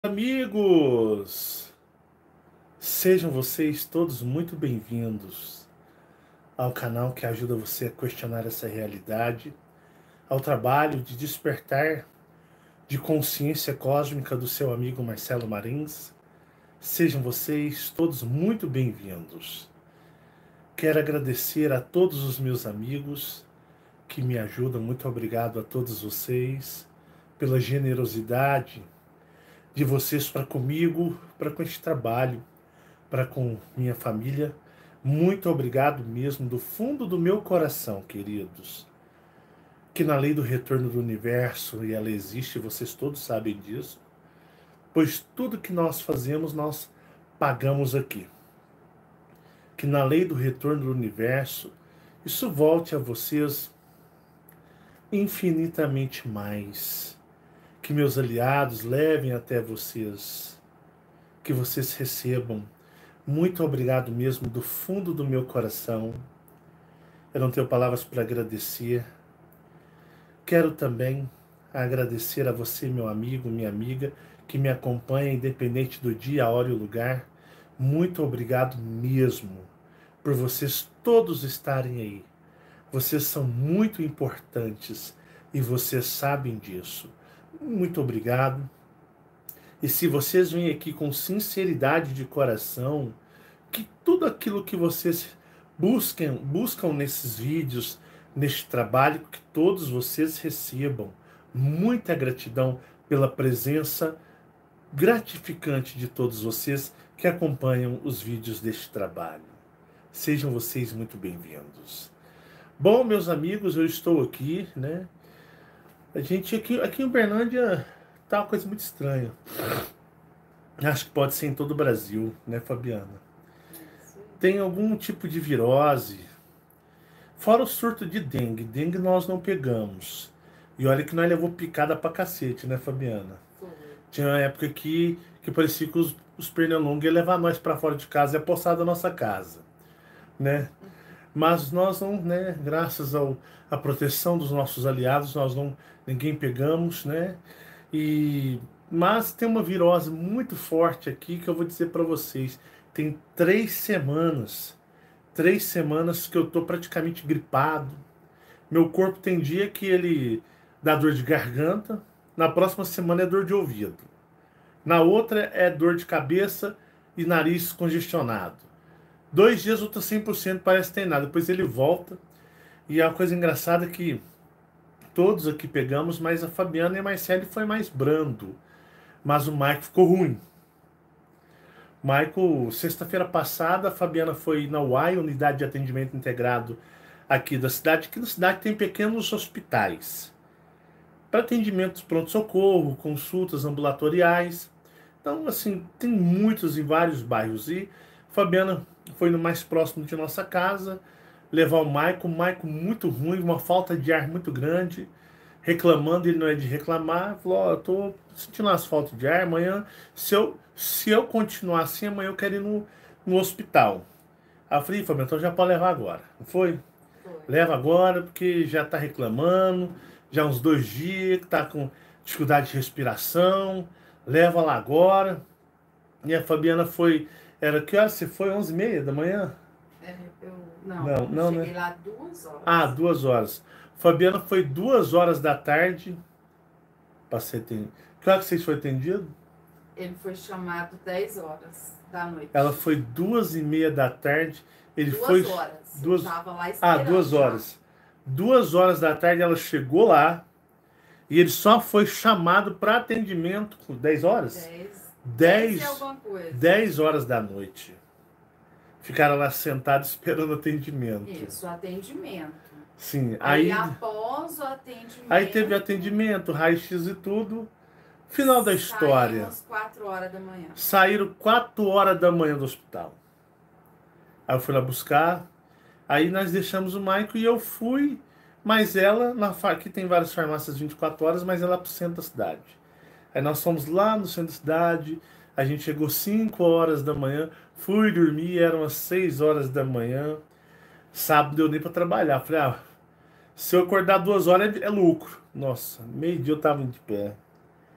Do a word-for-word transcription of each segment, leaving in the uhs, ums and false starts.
Amigos, sejam vocês todos muito bem-vindos ao canal que ajuda você a questionar essa realidade, ao trabalho de despertar de consciência cósmica do seu amigo Marcelo Marins. Sejam vocês todos muito bem-vindos. Quero agradecer a todos os meus amigos que me ajudam, muito obrigado a todos vocês pela generosidade de vocês para comigo, para com este trabalho, para com minha família. Muito obrigado mesmo, do fundo do meu coração, queridos. Que na lei do retorno do universo, e ela existe, vocês todos sabem disso, pois tudo que nós fazemos, nós pagamos aqui. Que na lei do retorno do universo, isso volte a vocês infinitamente mais. Que meus aliados levem até vocês, que vocês recebam. Muito obrigado mesmo, do fundo do meu coração. Eu não tenho palavras para agradecer. Quero também agradecer a você, meu amigo, minha amiga, que me acompanha, independente do dia, a hora e o lugar. Muito obrigado mesmo por vocês todos estarem aí. Vocês são muito importantes e vocês sabem disso. Muito obrigado. E se vocês vêm aqui com sinceridade de coração, que tudo aquilo que vocês buscam, buscam nesses vídeos, neste trabalho, que todos vocês recebam. Muita gratidão pela presença gratificante de todos vocês que acompanham os vídeos deste trabalho. Sejam vocês muito bem-vindos. Bom, meus amigos, eu estou aqui, né? A gente aqui, aqui em Uberlândia tá uma coisa muito estranha. Acho que pode ser em todo o Brasil, né, Fabiana? Tem algum tipo de virose. Fora o surto de dengue. Dengue nós não pegamos. E olha que nós levou picada pra cacete, né, Fabiana? Foi. Tinha uma época que, que parecia que os, os pernilongos iam levar nós pra fora de casa e apossar da nossa casa, né? Mas nós não, né, graças ao, à proteção dos nossos aliados, nós não, ninguém pegamos, né? E, mas tem uma virose muito forte aqui que eu vou dizer para vocês. Tem três semanas, três semanas que eu tô praticamente gripado. Meu corpo tem dia que ele dá dor de garganta, na próxima semana é dor de ouvido. Na outra é dor de cabeça e nariz congestionado. Dois dias eu tô cem por cento, parece que tem nada. Depois ele volta. E a coisa engraçada é que todos aqui pegamos, mas a Fabiana e a Marcele foi mais brando. Mas o Maico ficou ruim. Maico, sexta-feira passada, a Fabiana foi na U A I, Unidade de Atendimento Integrado aqui da cidade. Aqui na cidade tem pequenos hospitais para atendimentos pronto-socorro, consultas ambulatoriais. Então, assim, tem muitos em vários bairros. E Fabiana foi no mais próximo de nossa casa levar o Maico. O Maico muito ruim, uma falta de ar muito grande, reclamando. Ele não é de reclamar. Falou: ó, oh, eu tô sentindo umas faltas de ar. Amanhã, se eu, se eu continuar assim, amanhã eu quero ir no, no hospital. Aí eu falei: Fabiana, então já pode levar agora. Não foi? Foi. Leva agora, porque já tá reclamando, já há uns dois dias que tá com dificuldade de respiração. Leva lá agora. E a Fabiana foi... Era que hora você foi? onze e meia da manhã? É, eu... Não, não, eu não cheguei né? lá duas horas. Ah, duas horas. Fabiana foi duas horas da tarde. Passei tem... Que hora que vocês foram atendidos? Ele foi chamado dez horas da noite. Ela foi duas e meia da tarde. Ele duas foi... horas. Duas... Eu tava lá esperando. Ah, duas horas. Já. Duas horas da tarde ela chegou lá. E ele só foi chamado para atendimento com dez horas? dez. dez, dez, alguma coisa. dez horas da noite. Ficaram lá sentados esperando atendimento. Isso, atendimento. Sim. Aí, aí após o atendimento... Aí teve atendimento, raio-x e tudo. Final da história. Saímos quatro horas da manhã. Saíram quatro horas da manhã do hospital. Aí eu fui lá buscar. Aí nós deixamos o Maico e eu fui... Mas ela, na, aqui tem várias farmácias vinte e quatro horas, mas ela é pro centro da cidade. Aí nós fomos lá no centro da cidade, a gente chegou cinco horas da manhã, fui dormir, eram as seis horas da manhã. Sábado deu nem para trabalhar. Falei: ah, se eu acordar duas horas é, é lucro. Nossa, meio dia eu tava de pé.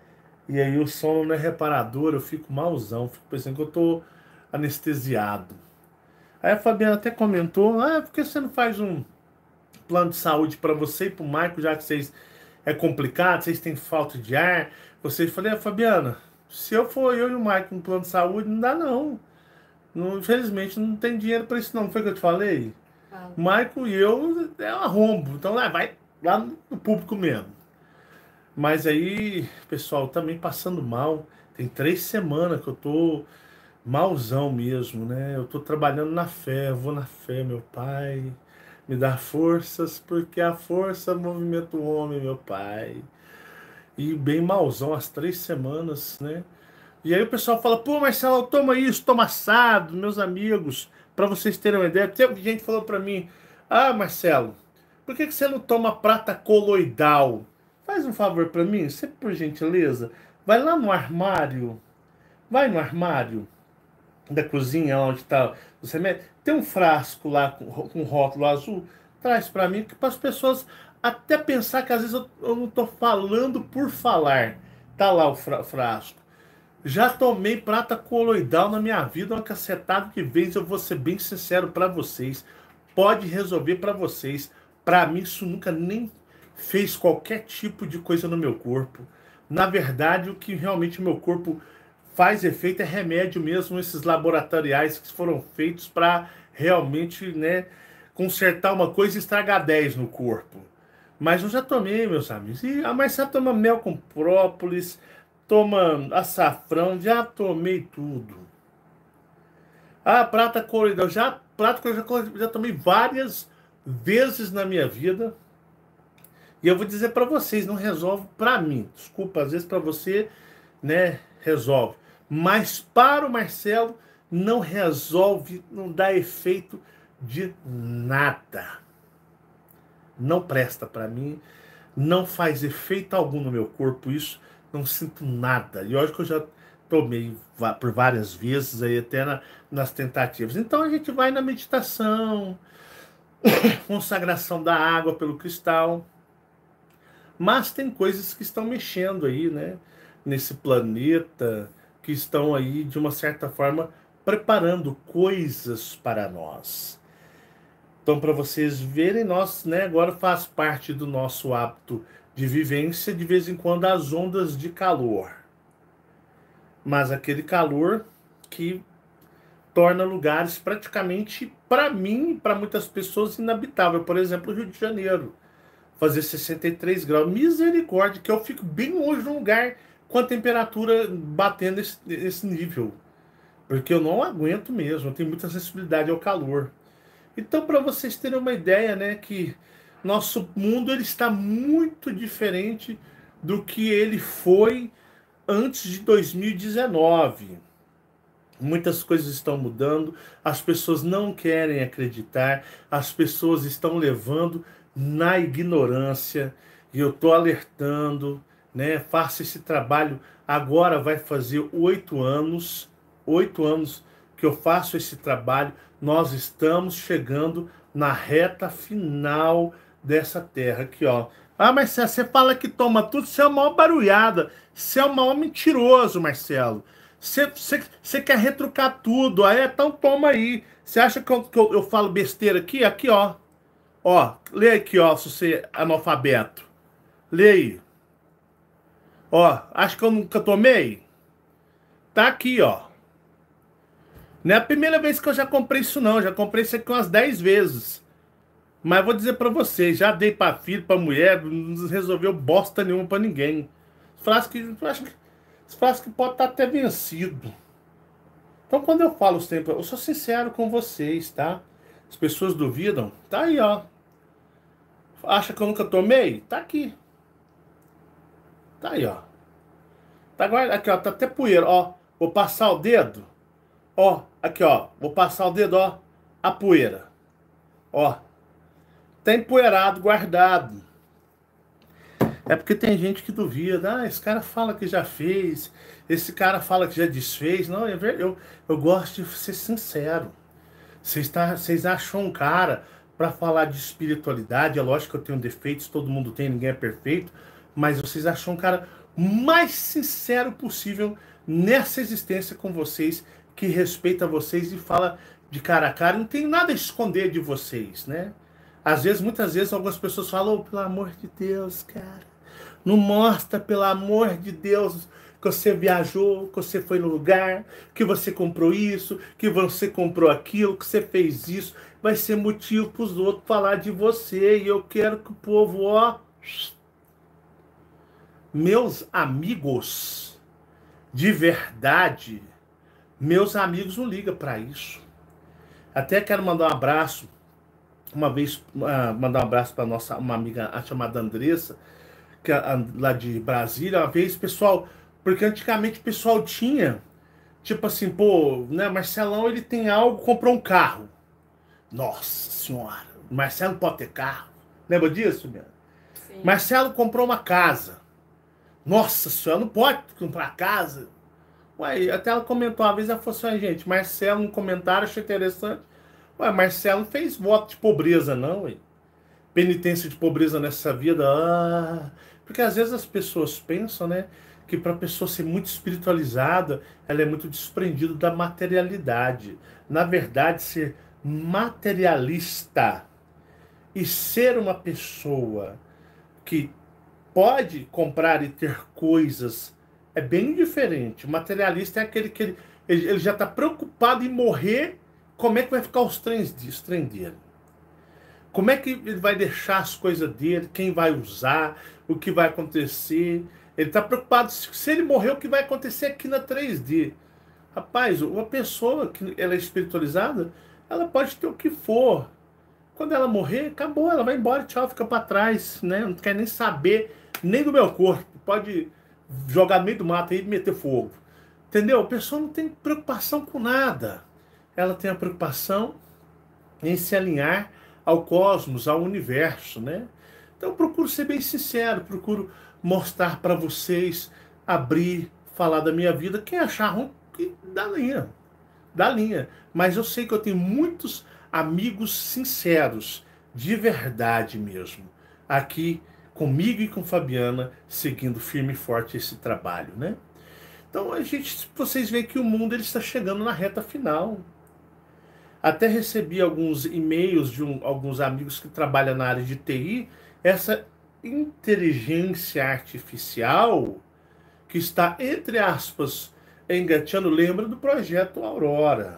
E aí o sono não é reparador, eu fico malzão, fico pensando que eu tô anestesiado. Aí a Fabiana até comentou, ah, por que você não faz um plano de saúde para você e pro Marco, já que vocês é complicado, vocês têm falta de ar? Vocês falei, ah, Fabiana, se eu for eu e o Marco no plano de saúde, não dá não. Não, infelizmente não tem dinheiro para isso não, foi o que eu te falei? Fala. O Marco e eu é um arrombo, então lá, vai lá no público mesmo. Mas aí, pessoal, também passando mal. Tem três semanas que eu tô malzão mesmo, né? Eu tô trabalhando na fé, eu vou na fé, meu Pai. Me dá forças, porque a força movimenta o homem, meu Pai. E bem malzão as três semanas, né? E aí o pessoal fala, pô, Marcelo, toma isso, toma assado, meus amigos, para vocês terem uma ideia. Tem gente que falou para mim, ah, Marcelo, por que que você não toma prata coloidal? Faz um favor para mim, sempre por gentileza, vai lá no armário, vai no armário da cozinha, onde está o remédio, tem um frasco lá com, com rótulo azul, traz para mim, para as pessoas até pensar que às vezes eu, eu não estou falando por falar. Tá lá o fra frasco. Já tomei prata coloidal na minha vida, uma cacetada de vez, eu vou ser bem sincero para vocês. Pode resolver para vocês. Para mim isso nunca nem fez qualquer tipo de coisa no meu corpo. Na verdade, o que realmente o meu corpo faz efeito é remédio mesmo, esses laboratoriais que foram feitos para realmente, né, consertar uma coisa e estragar dez no corpo. Mas eu já tomei, meus amigos. E a Marcela toma mel com própolis, toma açafrão, já tomei tudo. Ah, prata coloidal, já, prata coloidal, já, já tomei várias vezes na minha vida. E eu vou dizer para vocês, não resolve para mim. Desculpa, às vezes para você, né, resolve. Mas para o Marcelo, não resolve, não dá efeito de nada. Não presta para mim, não faz efeito algum no meu corpo isso, não sinto nada. E olha que eu já tomei por várias vezes, aí até na, nas tentativas. Então a gente vai na meditação, consagração da água pelo cristal. Mas tem coisas que estão mexendo aí, né? Nesse planeta, que estão aí, de uma certa forma, preparando coisas para nós. Então, para vocês verem, nós, né, agora faz parte do nosso hábito de vivência, de vez em quando, as ondas de calor. Mas aquele calor que torna lugares praticamente, para mim e para muitas pessoas, inabitável. Por exemplo, o Rio de Janeiro. Fazer sessenta e três graus. Misericórdia, que eu fico bem longe de um lugar com a temperatura batendo esse, esse nível. Porque eu não aguento mesmo, eu tenho muita sensibilidade ao calor. Então, para vocês terem uma ideia, né, que nosso mundo ele está muito diferente do que ele foi antes de dois mil e dezenove. Muitas coisas estão mudando, as pessoas não querem acreditar, as pessoas estão levando na ignorância, e eu estou alertando, né? Faça esse trabalho, agora vai fazer oito anos, oito anos que eu faço esse trabalho, nós estamos chegando na reta final dessa terra aqui, ó. Ah, Marcelo, você fala que toma tudo, você é uma barulhada, você é um maior mentiroso, Marcelo. Você, você, você quer retrucar tudo, aí então toma aí. Você acha que, eu, que eu, eu falo besteira aqui? Aqui, ó. Ó, lê aqui, ó, se você é analfabeto. Lê aí. Ó, acha que eu nunca tomei? Tá aqui, ó. Não é a primeira vez que eu já comprei isso, não. Eu já comprei isso aqui umas dez vezes. Mas eu vou dizer pra vocês, já dei pra filho, pra mulher, não resolveu bosta nenhuma pra ninguém. Frasco que, eu acho que, esse frasco pode estar até vencido. Então, quando eu falo sempre, eu sou sincero com vocês, tá? As pessoas duvidam, tá aí, ó. Acha que eu nunca tomei? Tá aqui. Tá aí, ó. Tá guardado. Aqui, ó. Tá até poeira, ó. Vou passar o dedo. Ó. Aqui, ó. Vou passar o dedo, ó. A poeira. Ó. Tá empoeirado, guardado. É porque tem gente que duvida. Ah, esse cara fala que já fez. Esse cara fala que já desfez. Não, é verdade. Eu, eu gosto de ser sincero. Vocês, tá, vocês acham um cara para falar de espiritualidade? É lógico que eu tenho defeitos, todo mundo tem, ninguém é perfeito. Mas vocês acham um cara mais sincero possível nessa existência com vocês, que respeita vocês e fala de cara a cara. Não tenho nada a esconder de vocês, né? Às vezes, muitas vezes, algumas pessoas falam, oh, pelo amor de Deus, cara, não mostra, pelo amor de Deus, que você viajou, que você foi no lugar, que você comprou isso, que você comprou aquilo, que você fez isso. Vai ser motivo para os outros falar de você. E eu quero que o povo, ó... Meus amigos, de verdade, meus amigos não ligam para isso. Até quero mandar um abraço, uma vez, uh, mandar um abraço para nossa uma amiga chamada Andressa, que é lá de Brasília, uma vez, pessoal, porque antigamente o pessoal tinha, tipo assim, pô, né, Marcelão, ele tem algo, comprou um carro. Nossa senhora, Marcelo pode ter carro. Lembra disso, minha? Sim. Marcelo comprou uma casa. Nossa senhora, não pode comprar casa. Ué, até ela comentou uma vez, ela falou assim, gente, Marcelo, um comentário, achei interessante. Ué, Marcelo não fez voto de pobreza, não, ué. Penitência de pobreza nessa vida. Ah, porque às vezes as pessoas pensam, né, que para a pessoa ser muito espiritualizada, ela é muito desprendida da materialidade. Na verdade, ser materialista e ser uma pessoa que pode comprar e ter coisas é bem diferente. O materialista é aquele que ele, ele, ele já está preocupado em morrer. Como é que vai ficar os trens, os trem dele? Como é que ele vai deixar as coisas dele? Quem vai usar? O que vai acontecer? Ele está preocupado se ele morrer, o que vai acontecer aqui na três D. Rapaz, uma pessoa que ela é espiritualizada, ela pode ter o que for. Quando ela morrer, acabou, ela vai embora, tchau, fica para trás, né? Não quer nem saber, nem do meu corpo. Pode jogar no meio do mato aí e meter fogo. Entendeu? A pessoa não tem preocupação com nada. Ela tem a preocupação em se alinhar ao cosmos, ao universo, né? Então eu procuro ser bem sincero, procuro mostrar para vocês, abrir, falar da minha vida. Quem achar ruim, que dá linha. Dá linha. Mas eu sei que eu tenho muitos amigos sinceros, de verdade mesmo, aqui comigo e com Fabiana, seguindo firme e forte esse trabalho, né? Então, a gente, vocês veem que o mundo ele está chegando na reta final. Até recebi alguns e-mails de um, alguns amigos que trabalham na área de T I, essa inteligência artificial que está, entre aspas, engateando, lembra do projeto Aurora.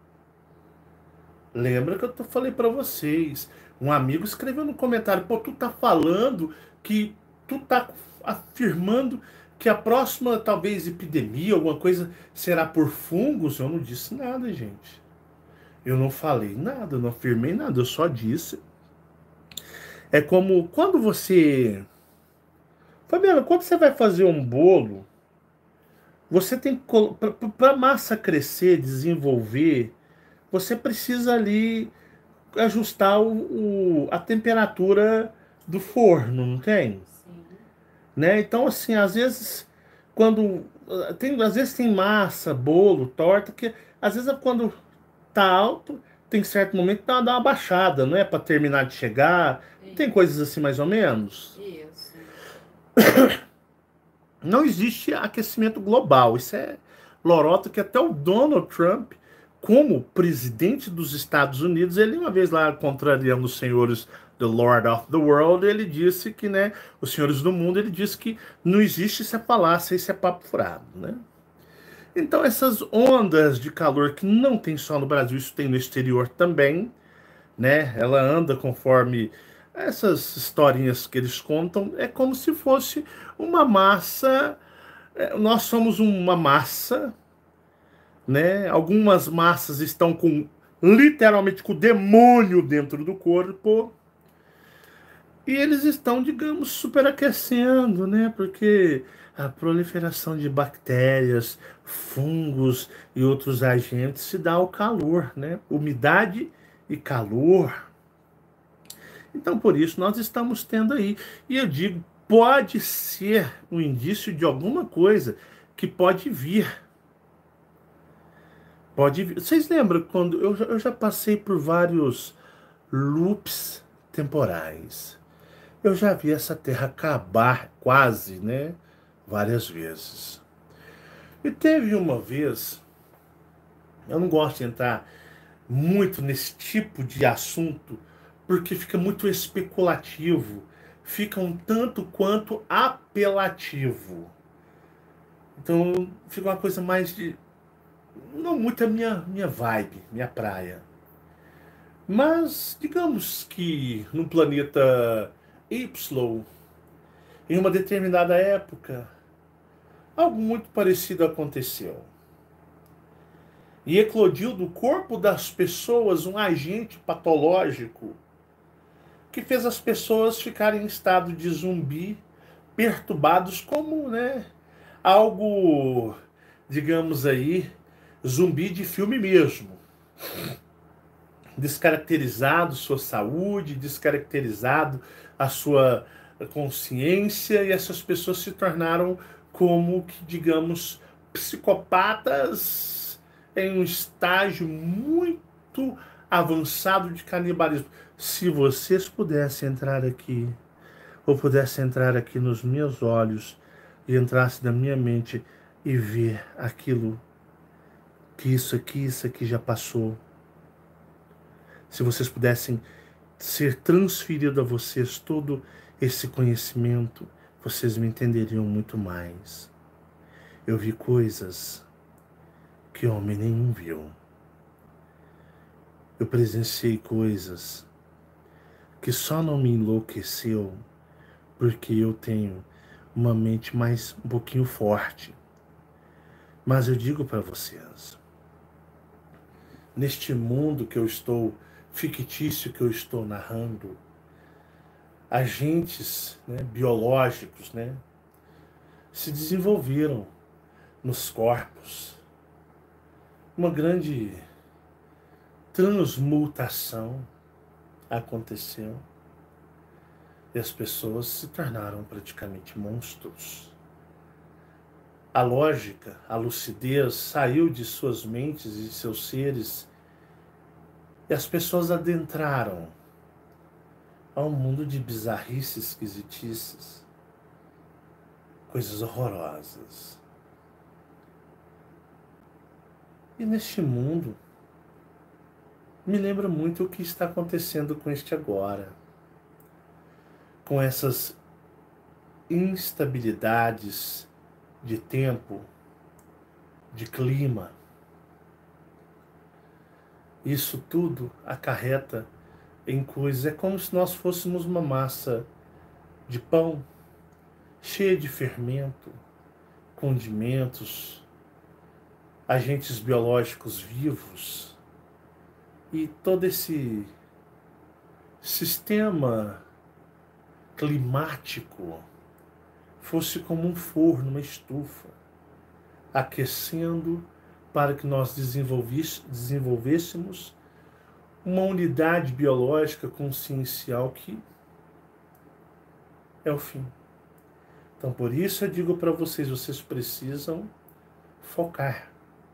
Lembra que eu falei para vocês, um amigo escreveu no comentário, pô, tu tá falando que tu tá afirmando que a próxima, talvez, epidemia, alguma coisa, será por fungos? Eu não disse nada, gente. Eu não falei nada, eu não afirmei nada, eu só disse. É como quando você... Fabiana, quando você vai fazer um bolo, você tem que... Para a massa crescer, desenvolver, você precisa ali ajustar o, o, a temperatura do forno, não tem? Sim. Né? Então, assim, às vezes, quando... Tem, às vezes tem massa, bolo, torta, que às vezes quando tá alto, tem certo momento que dá uma baixada, não é? Para terminar de chegar. Sim. Tem coisas assim mais ou menos? Isso. Não existe aquecimento global. Isso é lorota que até o Donald Trump, como presidente dos Estados Unidos, ele uma vez lá contrariando os senhores do Lord of the World, ele disse que, né, os senhores do mundo, ele disse que não existe essa falácia, isso é papo furado, né? Então essas ondas de calor que não tem só no Brasil, isso tem no exterior também, né? Ela anda conforme essas historinhas que eles contam, é como se fosse uma massa, nós somos uma massa, né? Algumas massas estão com, literalmente, com o demônio dentro do corpo, e eles estão, digamos, superaquecendo, né? Porque a proliferação de bactérias, fungos e outros agentes se dá ao calor, né? Umidade e calor. Então, por isso, nós estamos tendo aí. E eu digo, pode ser um indício de alguma coisa que pode vir. Pode vir. Vocês lembram quando eu já, eu já passei por vários loops temporais? Eu já vi essa Terra acabar quase, né? várias vezes. E teve uma vez, eu não gosto de entrar muito nesse tipo de assunto, porque fica muito especulativo, fica um tanto quanto apelativo. Então fica uma coisa mais de, não muito a minha, minha vibe, minha praia. Mas digamos que no planeta Y, em uma determinada época, algo muito parecido aconteceu. E eclodiu do corpo das pessoas um agente patológico que fez as pessoas ficarem em estado de zumbi, perturbados como, né, algo, digamos aí, zumbi de filme mesmo. Descaracterizado sua saúde, descaracterizado a sua consciência, e essas pessoas se tornaram como que, digamos, psicopatas em um estágio muito avançado de canibalismo. Se vocês pudessem entrar aqui, ou pudessem entrar aqui nos meus olhos, e entrasse na minha mente e ver aquilo, que isso aqui, isso aqui já passou. Se vocês pudessem ser transferido a vocês todo esse conhecimento, vocês me entenderiam muito mais. Eu vi coisas que homem nenhum viu. Eu presenciei coisas que só não me enlouqueceu porque eu tenho uma mente mais um pouquinho forte. Mas eu digo para vocês, neste mundo que eu estou, fictício que eu estou narrando, agentes, né, biológicos, né, se desenvolveram nos corpos. Uma grande transmutação aconteceu e as pessoas se tornaram praticamente monstros. A lógica, a lucidez saiu de suas mentes e seus seres e as pessoas adentraram a um mundo de bizarrices, esquisitices, coisas horrorosas. E neste mundo, me lembra muito o que está acontecendo com este agora. Com essas instabilidades de tempo, de clima. Isso tudo acarreta em coisas. É como se nós fôssemos uma massa de pão cheia de fermento, condimentos, agentes biológicos vivos, e todo esse sistema climático fosse como um forno, uma estufa, aquecendo para que nós desenvolvêssemos uma unidade biológica consciencial que é o fim. Então, por isso eu digo para vocês, vocês precisam focar.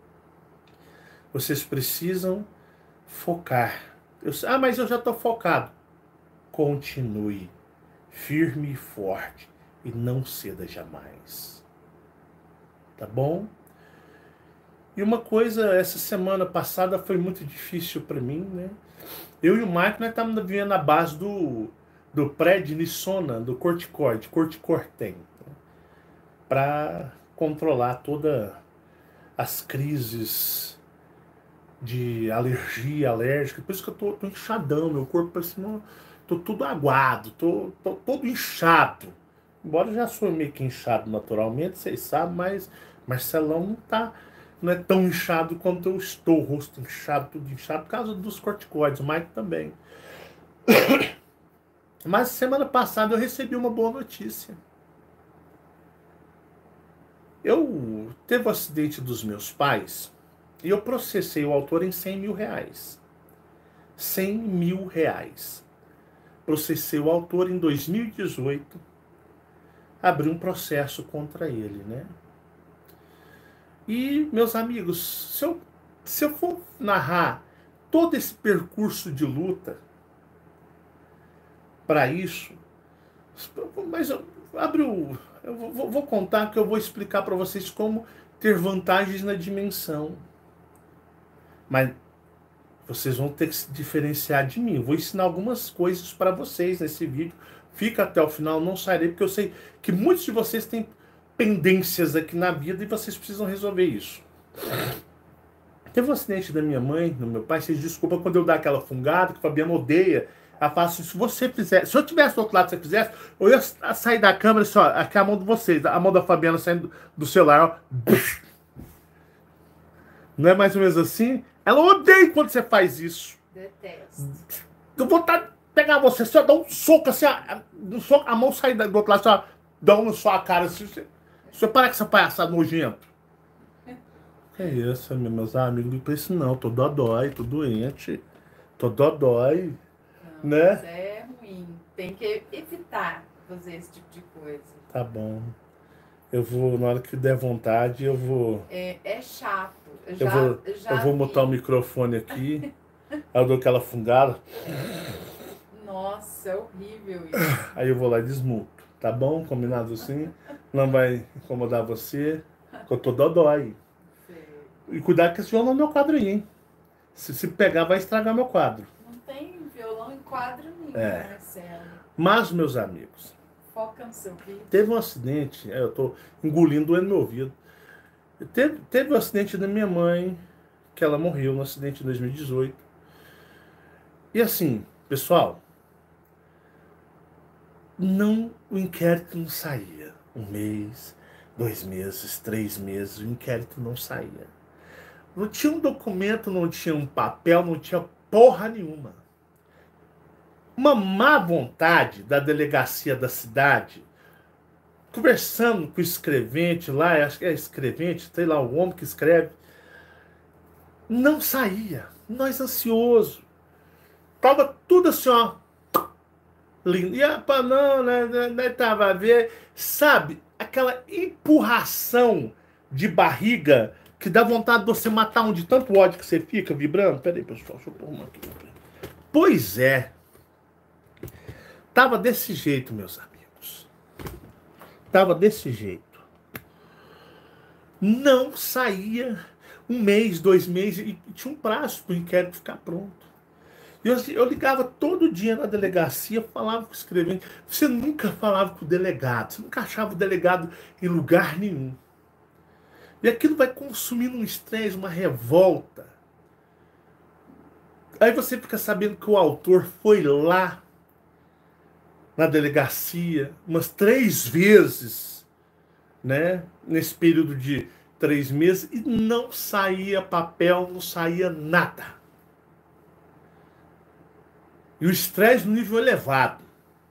Vocês precisam focar. Eu, ah, mas eu já estou focado. Continue firme e forte e não ceda jamais. Tá bom? E uma coisa, essa semana passada foi muito difícil para mim, né? Eu e o Mike, nós estamos vivendo a base do, do prednisona, do corticoide, corticortem, né? Para controlar todas as crises de alergia, alérgica. Por isso que eu tô, tô inchadão, meu corpo parece uma, tô tudo aguado, tô, tô todo inchado. Embora eu já sou meio que inchado naturalmente, vocês sabem, mas Marcelão não tá, não é tão inchado quanto eu estou, o rosto inchado, tudo inchado, por causa dos corticoides, o Mike também. Mas semana passada eu recebi uma boa notícia. Eu teve o acidente dos meus pais e eu processei o autor em cem mil reais. cem mil reais. Processei o autor em dois mil e dezoito, abri um processo contra ele, né? E, meus amigos, se eu, se eu for narrar todo esse percurso de luta para isso, mas eu, abre o, Eu vou, vou contar que eu vou explicar para vocês como ter vantagens na dimensão. Mas vocês vão ter que se diferenciar de mim. Eu vou ensinar algumas coisas para vocês nesse vídeo. Fica até o final, não sairei, porque eu sei que muitos de vocês têm pendências aqui na vida e vocês precisam resolver isso. Teve um acidente da minha mãe, do meu pai, vocês desculpam quando eu dar aquela fungada, que a Fabiana odeia. Ela fala assim, se você fizesse, se eu tivesse do outro lado, se você fizesse, eu ia sair da câmera, assim, ó, aqui é a mão de vocês, a mão da Fabiana saindo do celular, ó. Não é mais ou menos assim? Ela odeia quando você faz isso. Detesto. Eu vou tá, pegar você, só dar um soco assim, a, a mão sair do outro lado, só dá um na sua cara assim. Você, você para com essa palhaçada nojento. Que é isso, meus amigos? Não pensa não, tô dodói, tô doente. Tô dodói. Não, Né? Mas é ruim. Tem que evitar fazer esse tipo de coisa. Tá bom. Eu vou, na hora que der vontade, eu vou. É, é chato. Eu, Eu já, vou, eu já eu vou vi. botar o microfone aqui. Aí eu dou aquela fungada. Nossa, é horrível isso. Aí eu vou lá e desmuto. Tá bom? Combinado assim? Não vai incomodar você. Que eu tô dodói. Sei. E cuidado que esse violão é meu quadro aí, hein? Se, se pegar, vai estragar meu quadro. Não tem violão em quadro nenhum, É. Marcelo. Mas, meus amigos, Foca no seu vídeo. teve um acidente. É, eu tô engolindo doendo meu ouvido. Teve, teve um acidente da minha mãe, que ela morreu no acidente em dois mil e dezoito. E assim, pessoal, não, o inquérito não saía. Um mês, dois meses, três meses, o inquérito não saía. Não tinha um documento, não tinha um papel, não tinha porra nenhuma. Uma má vontade da delegacia da cidade, conversando com o escrevente lá, acho que é escrevente, sei lá, o homem que escreve, não saía. Nós ansiosos. Tava tudo assim, ó. Lindo. E a não, né, né, tava a ver, sabe, aquela empurração de barriga que dá vontade de você matar um de tanto ódio que você fica vibrando. Peraí, pessoal, deixa eu pôr uma aqui. Pois é. Tava desse jeito, meus amigos. Tava desse jeito. Não saía um mês, dois meses, e tinha um prazo para o inquérito ficar pronto. Eu, eu ligava todo dia na delegacia, falava com o escrevente. Você nunca falava com o delegado, você nunca achava o delegado em lugar nenhum. E aquilo vai consumindo um estresse, uma revolta. Aí você fica sabendo que o autor foi lá na delegacia umas três vezes, né? Nesse período de três meses, e não saía papel, não saía nada. E o estresse no nível elevado.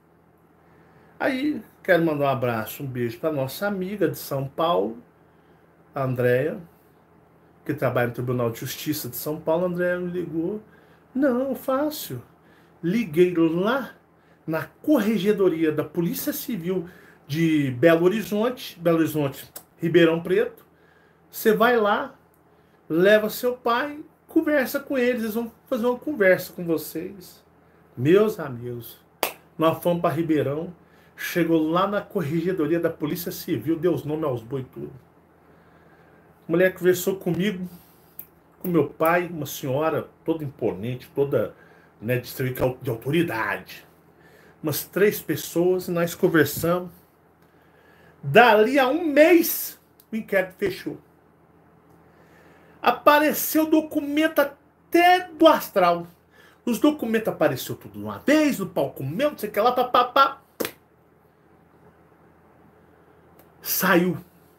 Aí, quero mandar um abraço, um beijo para nossa amiga de São Paulo, a Andréia, que trabalha no Tribunal de Justiça de São Paulo. A Andréia me ligou. Não, fácil. Liguei lá na Corregedoria da Polícia Civil de Belo Horizonte, Belo Horizonte, Ribeirão Preto. Você vai lá, leva seu pai, conversa com eles, eles vão fazer uma conversa com vocês. Meus amigos, nós fomos para Ribeirão, chegou lá na Corregedoria da Polícia Civil, deu os nomes aos boi tudo. A mulher conversou comigo, com meu pai, uma senhora toda imponente, toda, né, de, de autoridade. Umas três pessoas, e nós conversamos. Dali a um mês, o inquérito fechou. Apareceu documento até do astral. Os documentos apareceram tudo de uma vez, no palco meu, não sei o que lá, papapá. Saiu.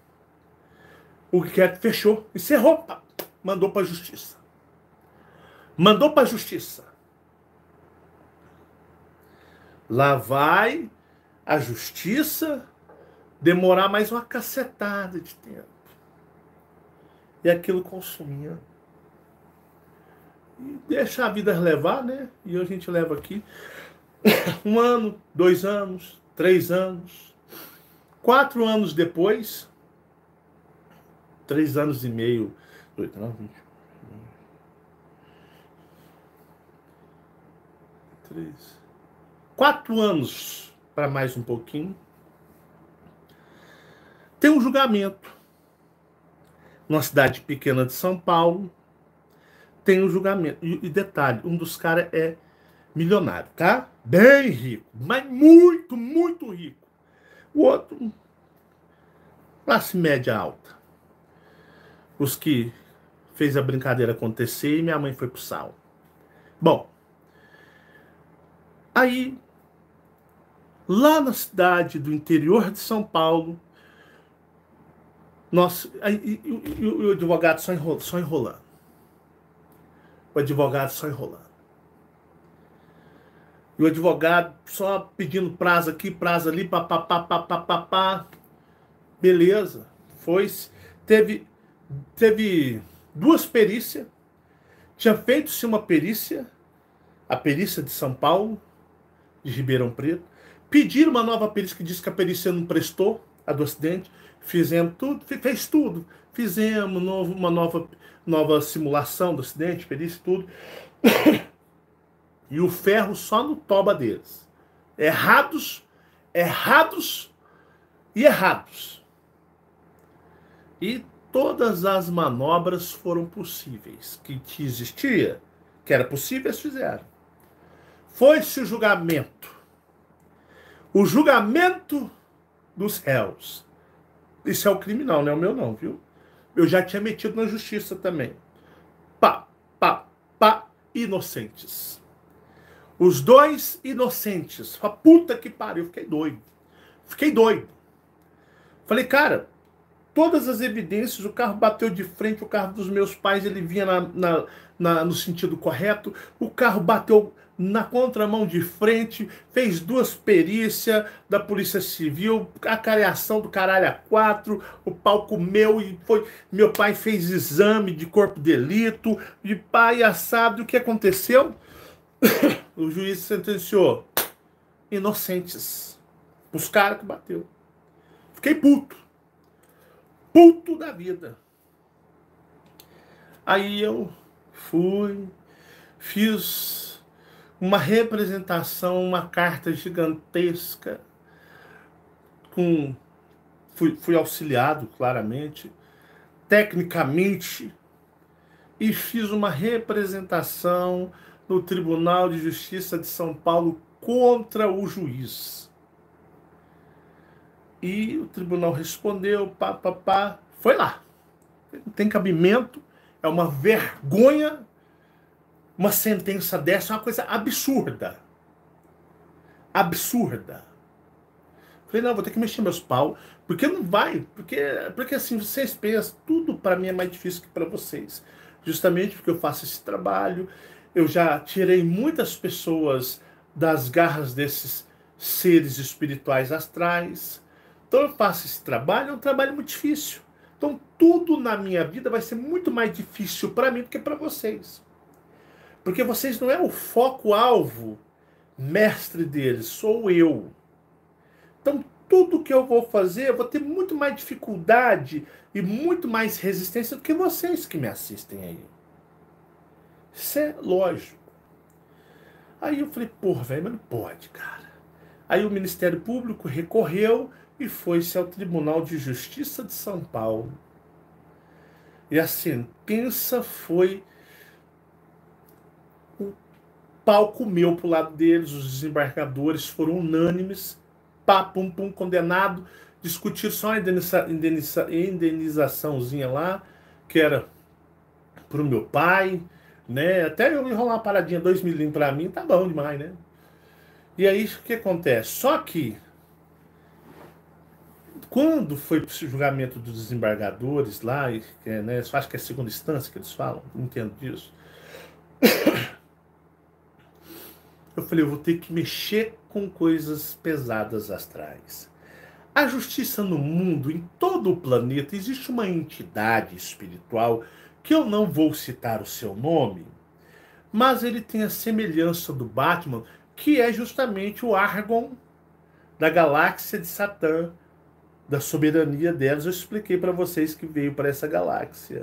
O inquérito fechou, encerrou, pá. Mandou para a justiça. Mandou para a justiça. Lá vai a justiça demorar mais uma cacetada de tempo. E aquilo consumia. E deixa a vida levar, né? E a gente leva aqui um ano, dois anos, três anos, quatro anos depois, três anos e meio, oito, não, vinte, três, quatro anos para mais um pouquinho. Tem um julgamento. Numa cidade pequena de São Paulo, tem um julgamento. E, e detalhe, um dos caras é milionário, tá? Bem rico, mas muito, muito rico. O outro, classe média alta. Os que fez a brincadeira acontecer e minha mãe foi pro sal. Bom, aí, lá na cidade do interior de São Paulo, nós, aí, e, e, e o advogado só enrolando, só enrolando. O advogado só enrolando. E o advogado só pedindo prazo aqui, prazo ali, papapá, papapá. Beleza. Foi. Teve, teve duas perícias. Tinha feito-se uma perícia, a perícia de São Paulo, de Ribeirão Preto. Pediram uma nova perícia que disse que a perícia não prestou, a do acidente. Fizemos tudo, fez tudo. Fizemos novo, uma nova, nova simulação do acidente, perícia, tudo. E o ferro só no toba deles. Errados, errados e errados. E todas as manobras foram possíveis. Que existia, que era possível, eles fizeram. Foi-se o julgamento. O julgamento dos réus. Isso é o criminal, não é o meu não, viu? Eu já tinha metido na justiça também. Pá, pá, pá, inocentes. Os dois inocentes. A puta que pariu, fiquei doido. Fiquei doido. Falei, cara, todas as evidências, o carro bateu de frente, o carro dos meus pais, ele vinha na, na, na, no sentido correto, o carro bateu na contramão de frente, fez duas perícias da Polícia Civil, a careação do caralho a quatro, o pau comeu e foi. Meu pai fez exame de corpo de delito, de pai assado. E o que aconteceu? O juiz sentenciou inocentes. Os caras que bateu. Fiquei puto. Puto da vida. Aí eu fui, fiz uma representação, uma carta gigantesca, com, fui, fui auxiliado, claramente, tecnicamente, e fiz uma representação no Tribunal de Justiça de São Paulo contra o juiz. E o tribunal respondeu, pá, pá, pá, foi lá. Não tem cabimento, é uma vergonha. Uma sentença dessa é uma coisa absurda. Absurda. Falei, não, vou ter que mexer meus pau. Porque não vai. Porque, porque assim, vocês pensam, tudo para mim é mais difícil que para vocês. Justamente porque eu faço esse trabalho. Eu já tirei muitas pessoas das garras desses seres espirituais astrais. Então eu faço esse trabalho, é um trabalho muito difícil. Então tudo na minha vida vai ser muito mais difícil para mim do que para vocês. Porque vocês não é o foco-alvo mestre deles, sou eu. Então, tudo que eu vou fazer, eu vou ter muito mais dificuldade e muito mais resistência do que vocês que me assistem aí. Isso é lógico. Aí eu falei, porra, velho, mas não pode, cara. Aí o Ministério Público recorreu e foi-se ao Tribunal de Justiça de São Paulo. E a sentença foi... pau comeu pro lado deles, os desembargadores foram unânimes, pá, pum, pum, condenado, discutiram só uma indeniza, indeniza, indenizaçãozinha lá, que era pro meu pai, né, até eu enrolar uma paradinha, dois milhinhos pra mim, tá bom demais, né. E aí, o que acontece? Só que, quando foi pro julgamento dos desembargadores lá, né, acho que é a segunda instância que eles falam, não entendo disso, eu falei, eu vou ter que mexer com coisas pesadas astrais. A justiça no mundo, em todo o planeta, existe uma entidade espiritual que eu não vou citar o seu nome, mas ele tem a semelhança do Batman, que é justamente o Argon da galáxia de Satã, da soberania delas. Eu expliquei para vocês que veio para essa galáxia.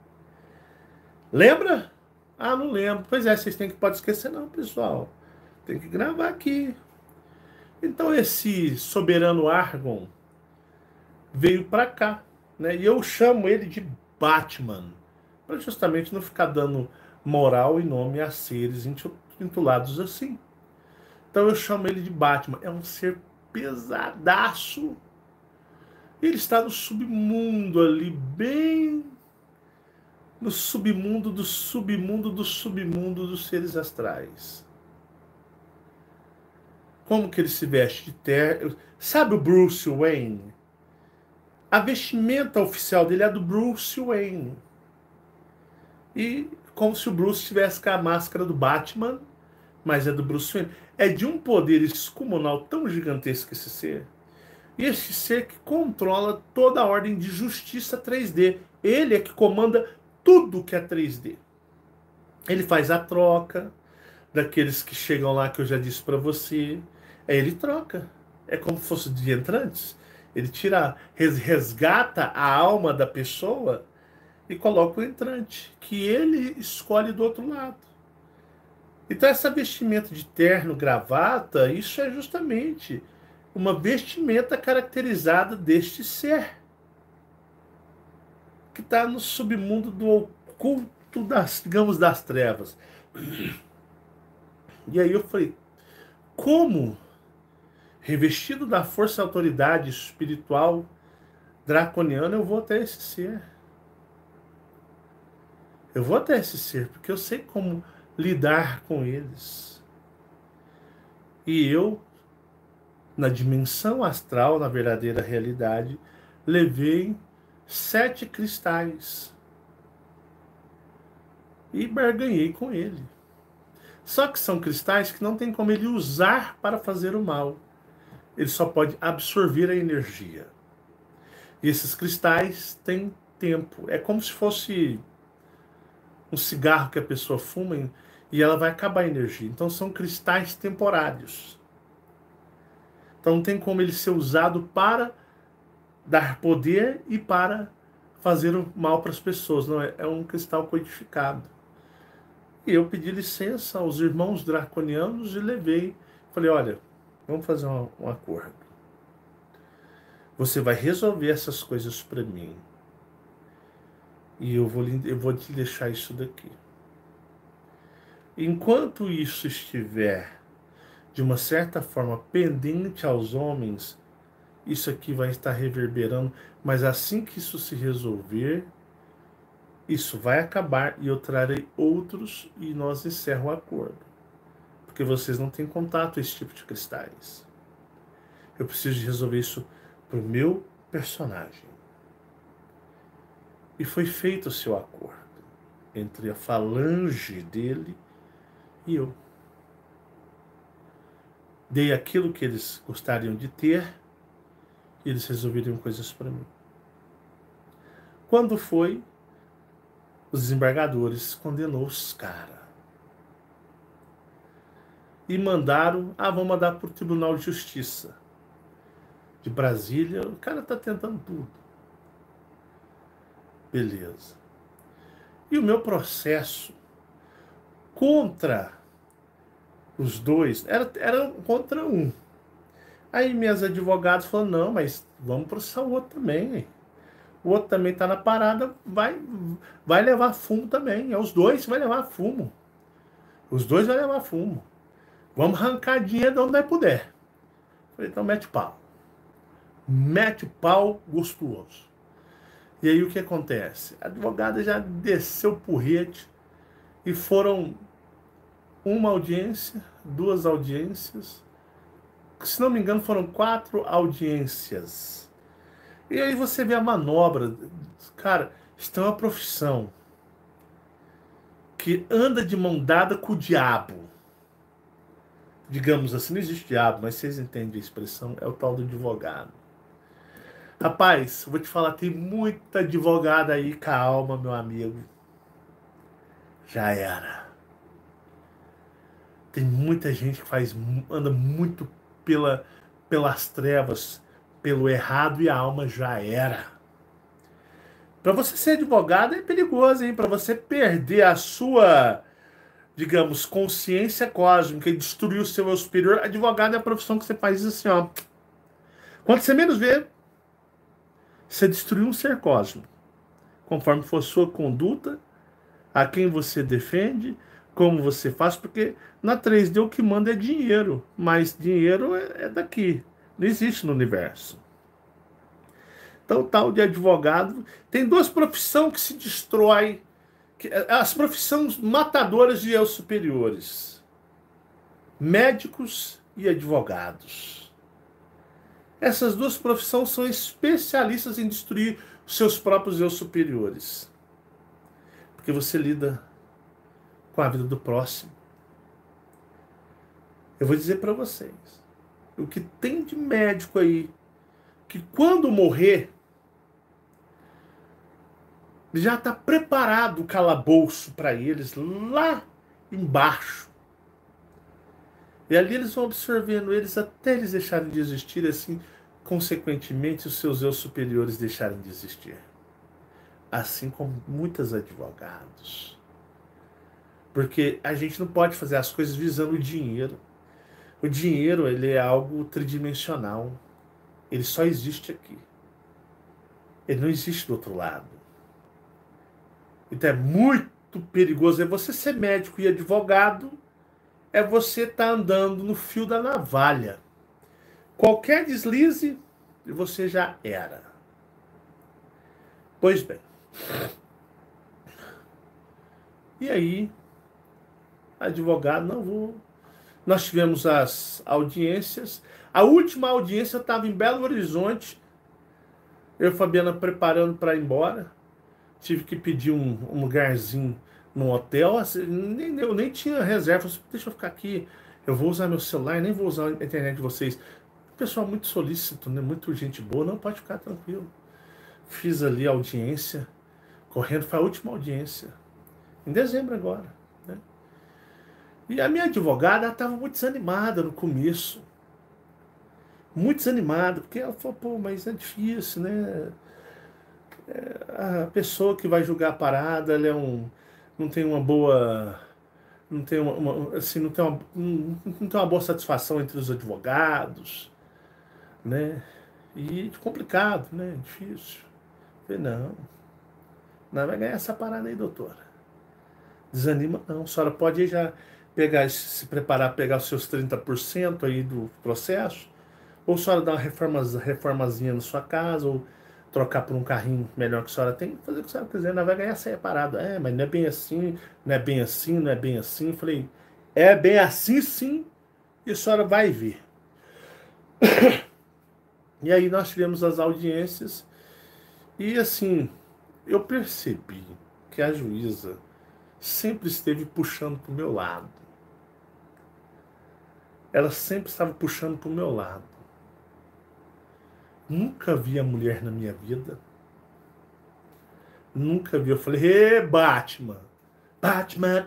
Lembra? Ah, não lembro. Pois é, vocês têm que pode esquecer não, pessoal. Tem que gravar aqui. Então esse soberano Argon, veio para cá, né? E eu chamo ele de Batman, para justamente não ficar dando moral e nome a seres intitulados assim. Então eu chamo ele de Batman. É um ser pesadaço. Ele está no submundo ali, bem no submundo do submundo do submundo dos seres astrais. Como que ele se veste de terno? Sabe o Bruce Wayne? A vestimenta oficial dele é do Bruce Wayne. E como se o Bruce tivesse com a máscara do Batman, mas é do Bruce Wayne. É de um poder excomunal tão gigantesco esse ser. E esse ser que controla toda a ordem de justiça três D. Ele é que comanda tudo que é três D. Ele faz a troca daqueles que chegam lá que eu já disse para você. É, ele troca. É como se fosse de entrantes. Ele tira, resgata a alma da pessoa e coloca o entrante, que ele escolhe do outro lado. Então essa vestimenta de terno, gravata, isso é justamente uma vestimenta caracterizada deste ser, que está no submundo do oculto, das, digamos, das trevas. E aí eu falei, como, revestido da força e autoridade espiritual draconiana, eu vou até esse ser? Eu vou até esse ser, porque eu sei como lidar com eles. E eu, na dimensão astral, na verdadeira realidade, levei sete cristais e barganhei com ele. Só que são cristais que não tem como ele usar para fazer o mal. Ele só pode absorver a energia. E esses cristais têm tempo. É como se fosse um cigarro que a pessoa fuma e ela vai acabar a energia. Então são cristais temporários. Então não tem como ele ser usado para dar poder e para fazer o mal para as pessoas. Não é, é um cristal codificado. E eu pedi licença aos irmãos draconianos e levei. Falei, olha, vamos fazer um, um acordo. Você vai resolver essas coisas para mim. E eu vou, eu vou te deixar isso daqui. Enquanto isso estiver, de uma certa forma, pendente aos homens, isso aqui vai estar reverberando. Mas assim que isso se resolver, isso vai acabar e eu trarei outros e nós encerramos o acordo. Porque vocês não têm contato a esse tipo de cristais. Eu preciso de resolver isso para o meu personagem. E foi feito o seu acordo entre a falange dele e eu. Dei aquilo que eles gostariam de ter e eles resolveriam coisas para mim. Quando foi, os desembargadores condenou os caras. E mandaram, ah, vamos mandar para o Tribunal de Justiça de Brasília. O cara tá tentando tudo. Beleza. E o meu processo contra os dois era, era contra um. Aí minhas advogadas falaram, não, mas vamos processar o outro também. Hein? O outro também tá na parada, vai, vai levar fumo também. É os dois que vai levar fumo. Os dois vai levar fumo. Vamos arrancar dinheiro de onde nós puder. Falei, então mete pau. Mete o pau gostoso. E aí o que acontece? A advogada já desceu o porrete e foram uma audiência, duas audiências, se não me engano foram quatro audiências. E aí você vê a manobra. Cara, isso é uma profissão que anda de mão dada com o diabo. Digamos assim, não existe diabo, mas vocês entendem a expressão, é o tal do advogado. Rapaz, eu vou te falar, tem muita advogada aí, calma, meu amigo. Já era. Tem muita gente que faz, anda muito pela, pelas trevas, pelo errado e a alma já era. Para você ser advogado é perigoso, hein? Para você perder a sua, digamos, consciência cósmica e destruir o seu eu superior, advogado é a profissão que você faz assim, ó. Quando você menos vê, Você destruiu um ser cósmico, conforme for sua conduta, a quem você defende, como você faz, porque na três D o que manda é dinheiro, mas dinheiro é, é daqui, não existe no universo. Então, tal de advogado, tem duas profissões que se destrói, que, as profissões matadoras de eus superiores, médicos e advogados. Essas duas profissões são especialistas em destruir os seus próprios eus superiores, porque você lida com a vida do próximo. Eu vou dizer para vocês, o que tem de médico aí, que quando morrer, já está preparado o calabouço para eles lá embaixo. E ali eles vão absorvendo eles até eles deixarem de existir, assim, consequentemente, os seus eus superiores deixarem de existir. Assim como muitos advogados. Porque a gente não pode fazer as coisas visando o dinheiro. O dinheiro, ele é algo tridimensional. Ele só existe aqui. Ele não existe do outro lado. Então é muito perigoso. É você ser médico e advogado, é você estar tá andando no fio da navalha. Qualquer deslize, você já era. Pois bem. E aí, advogado, não vou... Nós tivemos as audiências. A última audiência eu estava em Belo Horizonte. Eu e Fabiana preparando para ir embora. Tive que pedir um, um lugarzinho num hotel. Assim, nem, eu nem tinha reserva. Falei, deixa eu ficar aqui. Eu vou usar meu celular, nem vou usar a internet de vocês. Pessoal muito solícito, né? Muito gente boa. Não, pode ficar tranquilo. Fiz ali a audiência. Correndo, foi a última audiência. Em dezembro agora. Né? E a minha advogada estava muito desanimada no começo. Muito desanimada. Porque ela falou, pô, mas é difícil, né? A pessoa que vai julgar a parada, ela é um, não tem uma boa, não tem uma, uma assim, não tem uma, não, não tem uma boa satisfação entre os advogados, né? E complicado, né? Difícil. Eu falei, não, não vai ganhar essa parada aí, doutora. Desanima não, a senhora pode já pegar, se preparar, pegar os seus trinta por cento aí do processo, ou a senhora dá uma reforma, reformazinha na sua casa, ou trocar por um carrinho melhor que a senhora tem, fazer o que a senhora quiser, não vai ganhar essa parada. É, mas não é bem assim, não é bem assim, não é bem assim. Eu falei, é bem assim sim, e a senhora vai ver. E aí nós tivemos as audiências, e assim, eu percebi que a juíza sempre esteve puxando para o meu lado. Ela sempre estava puxando para o meu lado. Nunca vi a mulher na minha vida. Nunca vi. Eu falei, ê, Batman. Batman.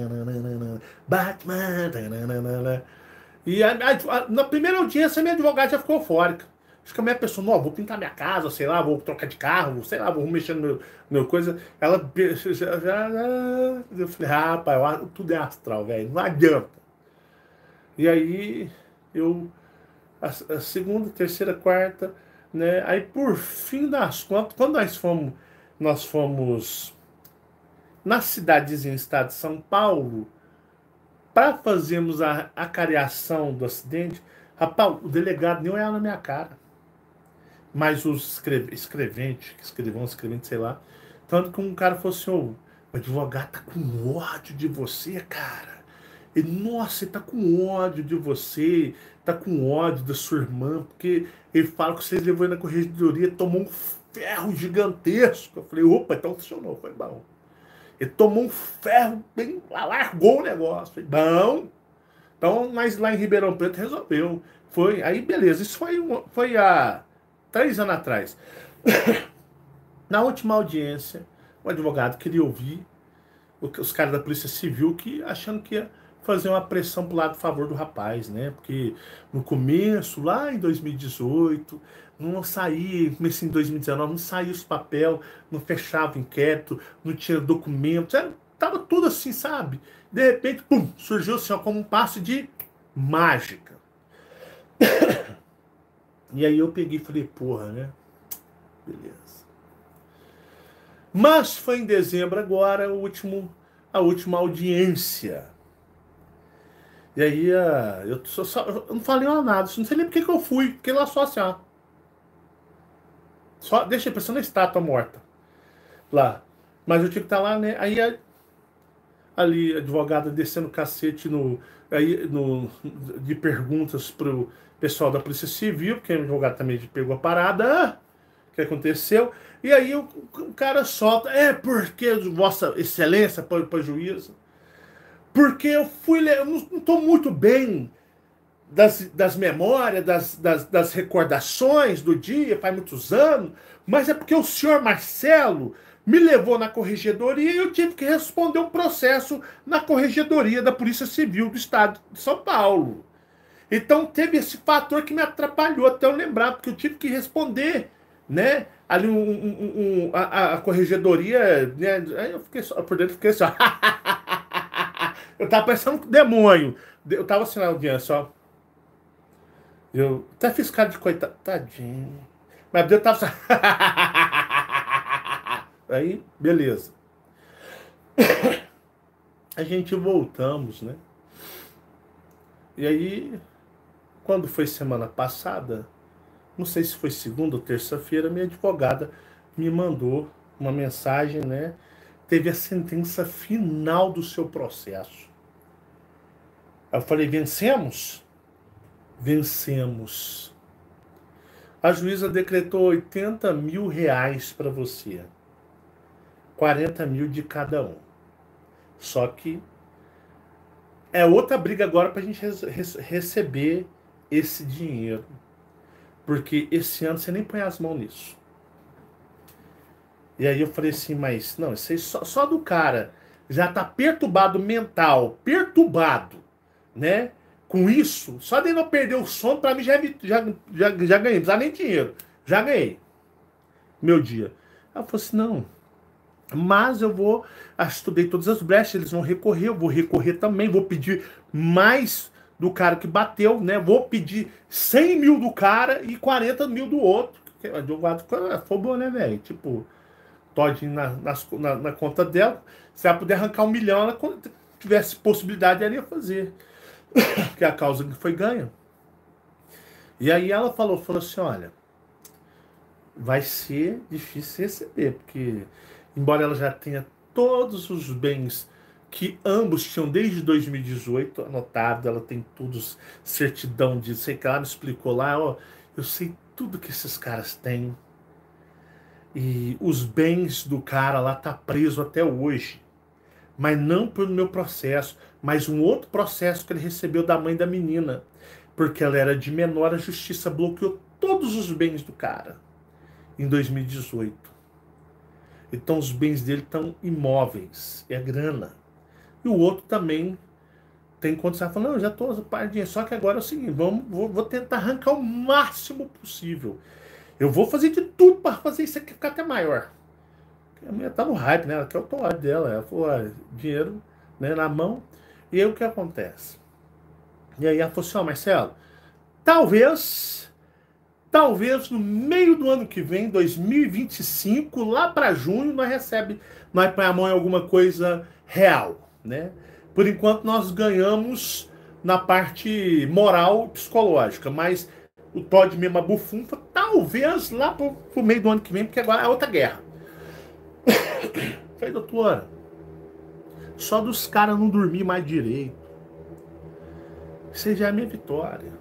Batman. E a, a, na primeira audiência, a minha advogada já ficou eufórica. Acho que a minha pessoa, não, vou pintar minha casa, sei lá, vou trocar de carro, sei lá, vou mexer no meu, meu coisa. Ela já, já, já, eu falei, ah, rapaz, tudo é astral, velho, não adianta. E aí, eu, a, a segunda, terceira, quarta, né? Aí, por fim das contas, quando nós fomos, nós fomos na cidadezinha, estado de São Paulo, para fazermos a acariação do acidente, rapaz, o delegado nem olhava na minha cara. Mas os escreve, escreventes, escrevão, escrevente, sei lá, tanto que um cara falou assim, ô, o advogado tá com ódio de você, cara. Ele, nossa, ele tá com ódio de você, tá com ódio da sua irmã, porque ele fala que vocês levou ele na corregedoria, tomou um ferro gigantesco. Eu falei, opa, então funcionou, foi bom. Ele tomou um ferro, bem, largou o negócio. Falei, bom. Então, mas lá em Ribeirão Preto resolveu. Foi, aí beleza, isso foi, uma, foi há três anos atrás. Na última audiência, o advogado queria ouvir os caras da Polícia Civil que achando que ia fazer uma pressão pro lado a favor do rapaz, né? Porque no começo, lá em dois mil e dezoito, não saía, comecei em dois mil e dezenove, não saía os papel, não fechava o inquérito, não tinha documentos, era, tava tudo assim, sabe? De repente, pum, surgiu assim, ó, como um passe de mágica. E aí eu peguei e falei, porra, né? beleza. Mas foi em dezembro agora, o último, a última audiência. E aí, eu, só, só, eu não falei nada, não sei nem porque que eu fui, fiquei lá só assim, ó. Só, deixa parecendo uma estátua morta lá. Mas eu tinha que estar lá, né? Aí, ali, a advogada descendo o cacete no, aí, no, de perguntas pro pessoal da Polícia Civil, porque o advogado também pegou a parada. Ah, o que aconteceu? E aí o, o cara solta, é porque Vossa Excelência, para juízo, porque eu fui, eu não estou muito bem das, das memórias, das, das, das recordações do dia, faz muitos anos, mas é porque o senhor Marcelo me levou na corregedoria e eu tive que responder um processo na corregedoria da Polícia Civil do Estado de São Paulo. Então teve esse fator que me atrapalhou até eu lembrar, porque eu tive que responder, né? Ali um, um, um, a, a corregedoria, né? Aí eu fiquei só, por dentro fiquei só. Eu tava parecendo um demônio. Eu tava assim na audiência, ó. Eu até fiz cara de coitado. Tadinho. Mas eu tava só. Aí, beleza. A gente voltamos, né? E aí, quando foi semana passada, não sei se foi segunda ou terça-feira, minha advogada me mandou uma mensagem, né? Teve a sentença final do seu processo. Aí eu falei, vencemos? Vencemos. A juíza decretou oitenta mil reais para você. quarenta mil de cada um. Só que é outra briga agora para a gente receber esse dinheiro. Porque esse ano você nem põe as mãos nisso. E aí eu falei assim, mas não, isso aí só, só do cara já tá perturbado mental, perturbado, né? Com isso, só de não perder o sono, pra mim já, já, já, já ganhei, não precisa nem dinheiro, já ganhei meu dia. Ela falou assim, não, mas eu vou, estudei todas as brechas, eles vão recorrer, eu vou recorrer também, vou pedir mais do cara que bateu, né? Vou pedir cem mil do cara e quarenta mil do outro. O advogado foi bom, né, velho? Tipo, todinho na, na, na conta dela. Se ela puder arrancar um milhão, ela, quando tivesse possibilidade, ela ia fazer. Porque a causa que foi ganha. E aí ela falou, falou assim, olha, vai ser difícil receber, porque embora ela já tenha todos os bens que ambos tinham desde dois mil e dezoito anotado, ela tem todos, certidão de, sei que ela me explicou lá, ó, eu sei tudo que esses caras têm. E os bens do cara lá tá preso até hoje. Mas não pelo meu processo, mas um outro processo que ele recebeu da mãe da menina. Porque ela era de menor, a justiça bloqueou todos os bens do cara em dois mil e dezoito. Então os bens dele estão imóveis, é grana. E o outro também tem condição. Ela falou, não, já estou pardinha, só que agora é o seguinte, vamos, vou, vou tentar arrancar o máximo possível. Eu vou fazer de tudo para fazer isso aqui ficar até maior. A mulher tá no hype, né? Ela quer o toalho dela. Ela falou, olha, dinheiro, né, na mão. E aí o que acontece? E aí ela falou assim, ó, Marcelo, talvez, talvez no meio do ano que vem, dois mil e vinte e cinco, lá para junho, nós recebe, nós põe a mão em alguma coisa real, né? Por enquanto nós ganhamos na parte moral e psicológica, mas o Todd mesmo, a bufunfa, talvez lá pro, pro meio do ano que vem, porque agora é outra guerra. Falei, doutora, só dos caras não dormir mais direito. Isso já é a minha vitória.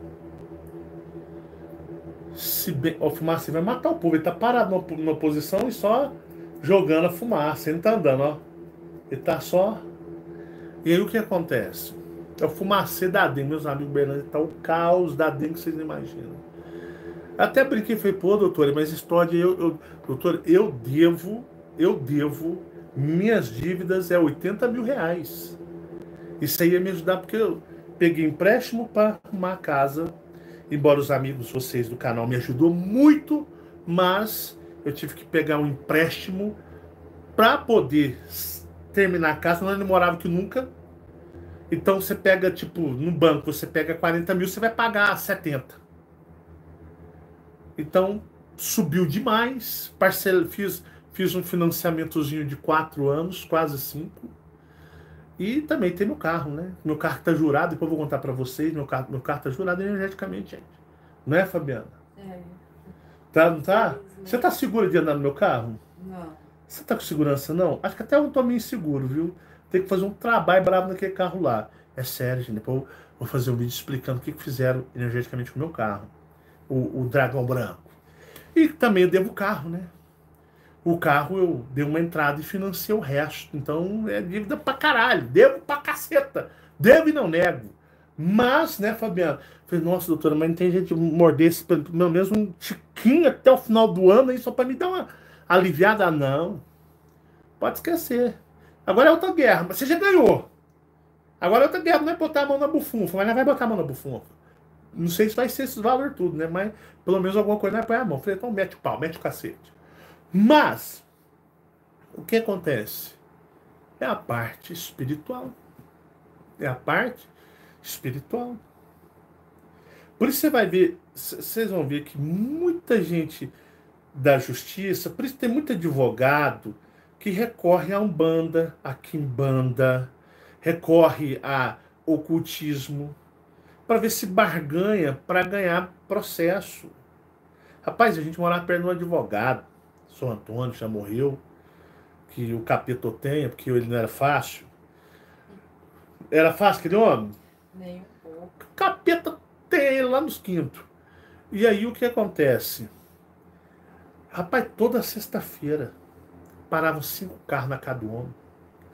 Se bem, ó, fumaça vai matar o povo. Ele tá parado numa, numa posição e só jogando a fumaça. Ele não tá andando, ó. Ele tá só. E aí o que acontece? É o fumacê da dengue, meus amigos Bernardo. Tá o caos da dengue que vocês não imaginam. Até brinquei e falei, pô, doutora, mas história, eu, eu, doutora, eu devo, eu devo, minhas dívidas é oitenta mil reais. Isso aí ia me ajudar, porque eu peguei empréstimo para arrumar a casa, embora os amigos, vocês do canal, me ajudou muito, mas eu tive que pegar um empréstimo para poder terminar a casa, não demorava que nunca. Então você pega, tipo, no banco, você pega quarenta mil, você vai pagar setenta. Então, subiu demais, parcel, fiz, fiz um financiamentozinho de quatro anos, quase cinco. E também tem meu carro, né? Meu carro está jurado, depois eu vou contar para vocês, meu carro, meu carro está jurado energeticamente, gente. Não é, Fabiana? É. Tá, não tá? Você tá segura de andar no meu carro? Não. Você tá com segurança, não? Acho que até eu tô meio inseguro, viu? Tem que fazer um trabalho bravo naquele carro lá. É sério, gente. Depois eu vou fazer um vídeo explicando o que, que fizeram energeticamente com o meu carro. O, o dragão branco. E também eu devo o carro, né? O carro eu dei uma entrada e financei o resto. Então é dívida pra caralho. Devo pra caceta. Devo e não nego. Mas, né, Fabiano? Falei, nossa, doutora, mas não tem gente morder esse, pelo menos um tiquinho até o final do ano aí, só pra me dar uma aliviada? Não. Pode esquecer. Agora é outra guerra, mas você já ganhou. Agora é outra guerra, não é botar a mão na bufunfa, mas não vai botar a mão na bufunfa. Não sei se vai ser esse valor tudo, né? Mas pelo menos alguma coisa não é põe a mão. Falei, então mete o pau, mete o cacete. Mas, o que acontece? É a parte espiritual. É a parte espiritual. Por isso você vai ver, vocês vão ver que muita gente da justiça, por isso tem muito advogado que recorre a Umbanda, a Quimbanda, recorre a ocultismo, para ver se barganha para ganhar processo. Rapaz, a gente morava perto de um advogado, São Antônio, já morreu, que o capeta tenha, porque ele não era fácil. Era fácil aquele homem? Nem um pouco. O capeta tem ele lá nos quintos. E aí o que acontece? Rapaz, toda sexta-feira paravam cinco carros na casa do homem.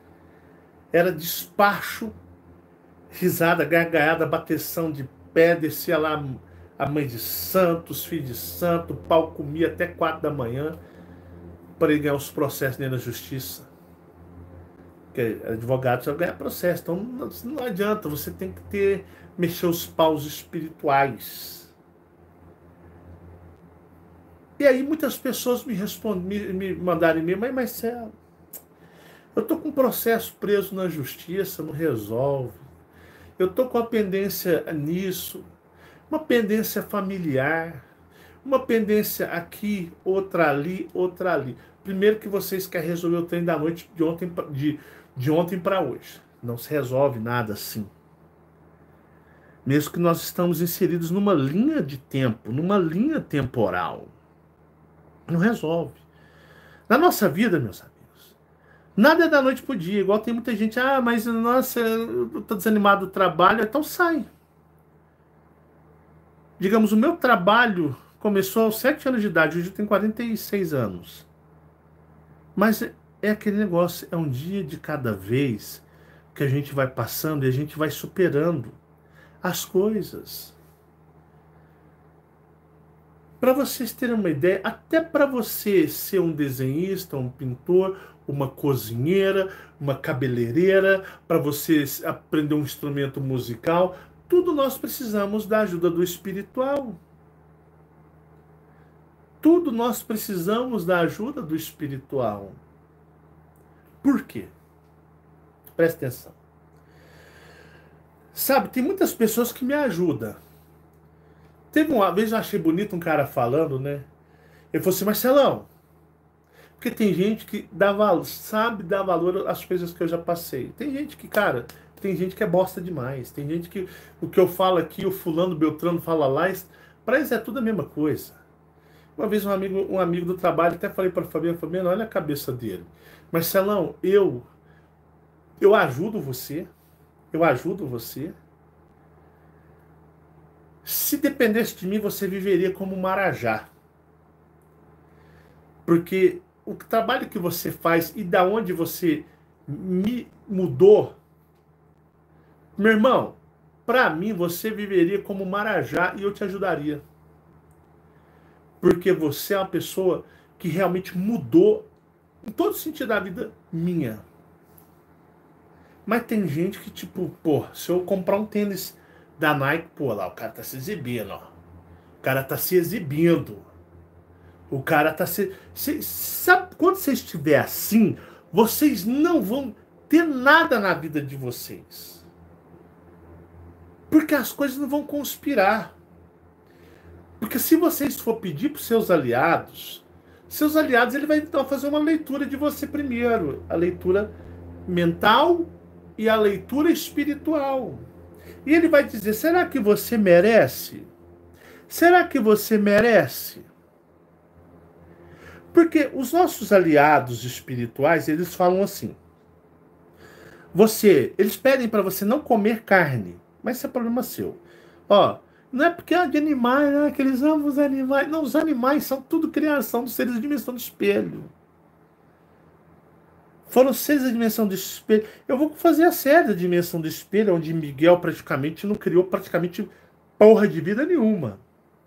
Era despacho, risada, gargalhada, bateção de pé, descia lá a mãe de santo, os filhos de santo, o pau comia até quatro da manhã para ele ganhar os processos dentro da justiça. Porque advogado só ganha processo, então não, não adianta, você tem que ter, mexer os paus espirituais. E aí muitas pessoas me respondem, me, me mandaram e-mail, mas Marcelo, eu tô com um processo preso na justiça, não resolve. Eu tô com a pendência nisso, uma pendência familiar, uma pendência aqui, outra ali, outra ali. Primeiro que vocês querem resolver o trem da noite de ontem, de, de ontem para hoje. Não se resolve nada assim. Mesmo que nós estamos inseridos numa linha de tempo, numa linha temporal. Não resolve. Na nossa vida, meus amigos, nada é da noite pro dia. Igual tem muita gente, ah, mas nossa, eu tô desanimado do trabalho, então sai. Digamos, o meu trabalho começou aos sete anos de idade, hoje eu tenho quarenta e seis anos. Mas é aquele negócio, é um dia de cada vez que a gente vai passando e a gente vai superando as coisas. Para vocês terem uma ideia, até para você ser um desenhista, um pintor, uma cozinheira, uma cabeleireira, para você aprender um instrumento musical, tudo nós precisamos da ajuda do espiritual. Tudo nós precisamos da ajuda do espiritual. Por quê? Presta atenção. Sabe, tem muitas pessoas que me ajudam. Teve uma vez, eu achei bonito um cara falando, né? Ele falou assim, Marcelão, porque tem gente que dá valor, sabe dar valor às coisas que eu já passei. Tem gente que, cara, tem gente que é bosta demais. Tem gente que o que eu falo aqui, o fulano, Beltrano fala lá, para eles é tudo a mesma coisa. Uma vez um amigo, um amigo do trabalho, até falei para o Fabiano, Fabiano, olha a cabeça dele. Marcelão, eu, eu ajudo você, eu ajudo você. Se dependesse de mim, você viveria como um marajá. Porque o trabalho que você faz e da onde você me mudou, meu irmão, para mim você viveria como um marajá e eu te ajudaria. Porque você é uma pessoa que realmente mudou em todo sentido da vida minha. Mas tem gente que, tipo, pô, se eu comprar um tênis da Nike, pô, lá, o cara tá se exibindo, ó. O cara tá se exibindo. O cara tá se... se sabe, quando você estiver assim, vocês não vão ter nada na vida de vocês. Porque as coisas não vão conspirar. Porque se vocês for pedir para os seus aliados, seus aliados ele vai então fazer uma leitura de você primeiro, a leitura mental e a leitura espiritual. E ele vai dizer: será que você merece? Será que você merece? Porque os nossos aliados espirituais, eles falam assim: você, eles pedem para você não comer carne, mas isso é problema seu. Ó, não é porque é de animais, né, que eles amam os animais. Não, os animais são tudo criação dos seres da dimensão do espelho. Foram seres da dimensão do espelho. Eu vou fazer a série da dimensão do espelho, onde Miguel praticamente não criou praticamente porra de vida nenhuma.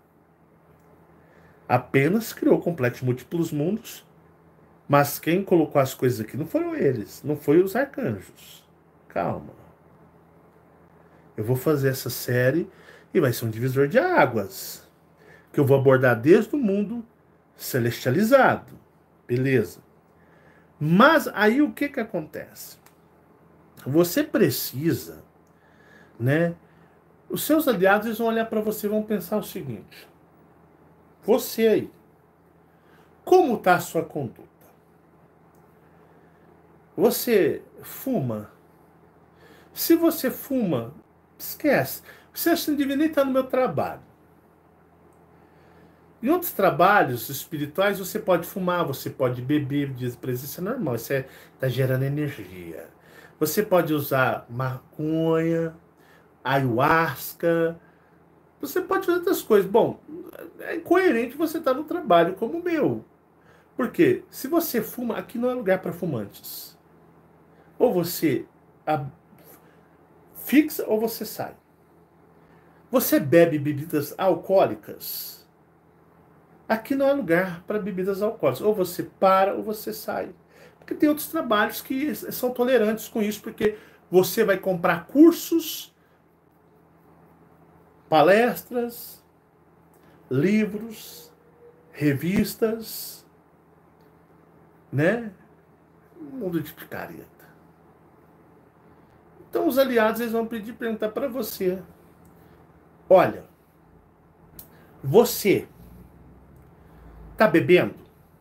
Apenas criou o complexo múltiplos mundos. Mas quem colocou as coisas aqui não foram eles, não foi os arcanjos. Calma. Eu vou fazer essa série e vai ser um divisor de águas, que eu vou abordar desde o mundo celestializado. Beleza. Mas aí o que que acontece? Você precisa, né? Os seus aliados eles vão olhar para você e vão pensar o seguinte: você aí, como está a sua conduta? Você fuma? Se você fuma, esquece. Você não devia nem estar no meu trabalho. Em outros trabalhos espirituais, você pode fumar, você pode beber, diz presença normal, isso está gerando energia. Você pode usar maconha, ayahuasca, você pode fazer outras coisas. Bom, é incoerente você estar no trabalho como o meu. Porque se você fuma, aqui não é lugar para fumantes. Ou você a, fixa ou você sai. Você bebe bebidas alcoólicas, aqui não é lugar para bebidas alcoólicas. Ou você para ou você sai. Porque tem outros trabalhos que são tolerantes com isso, porque você vai comprar cursos, palestras, livros, revistas, né? Um mundo de picareta. Então os aliados eles vão pedir perguntar para você: olha, você tá bebendo?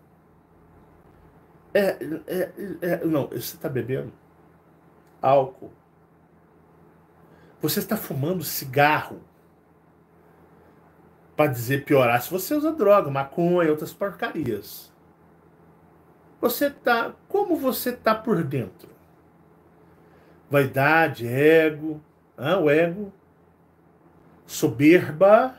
É, é, é, não, você está bebendo álcool? Você está fumando cigarro? Para dizer piorar, se você usa droga, maconha e outras porcarias. Você tá, como você tá por dentro? Vaidade, ego, ah, o ego, soberba,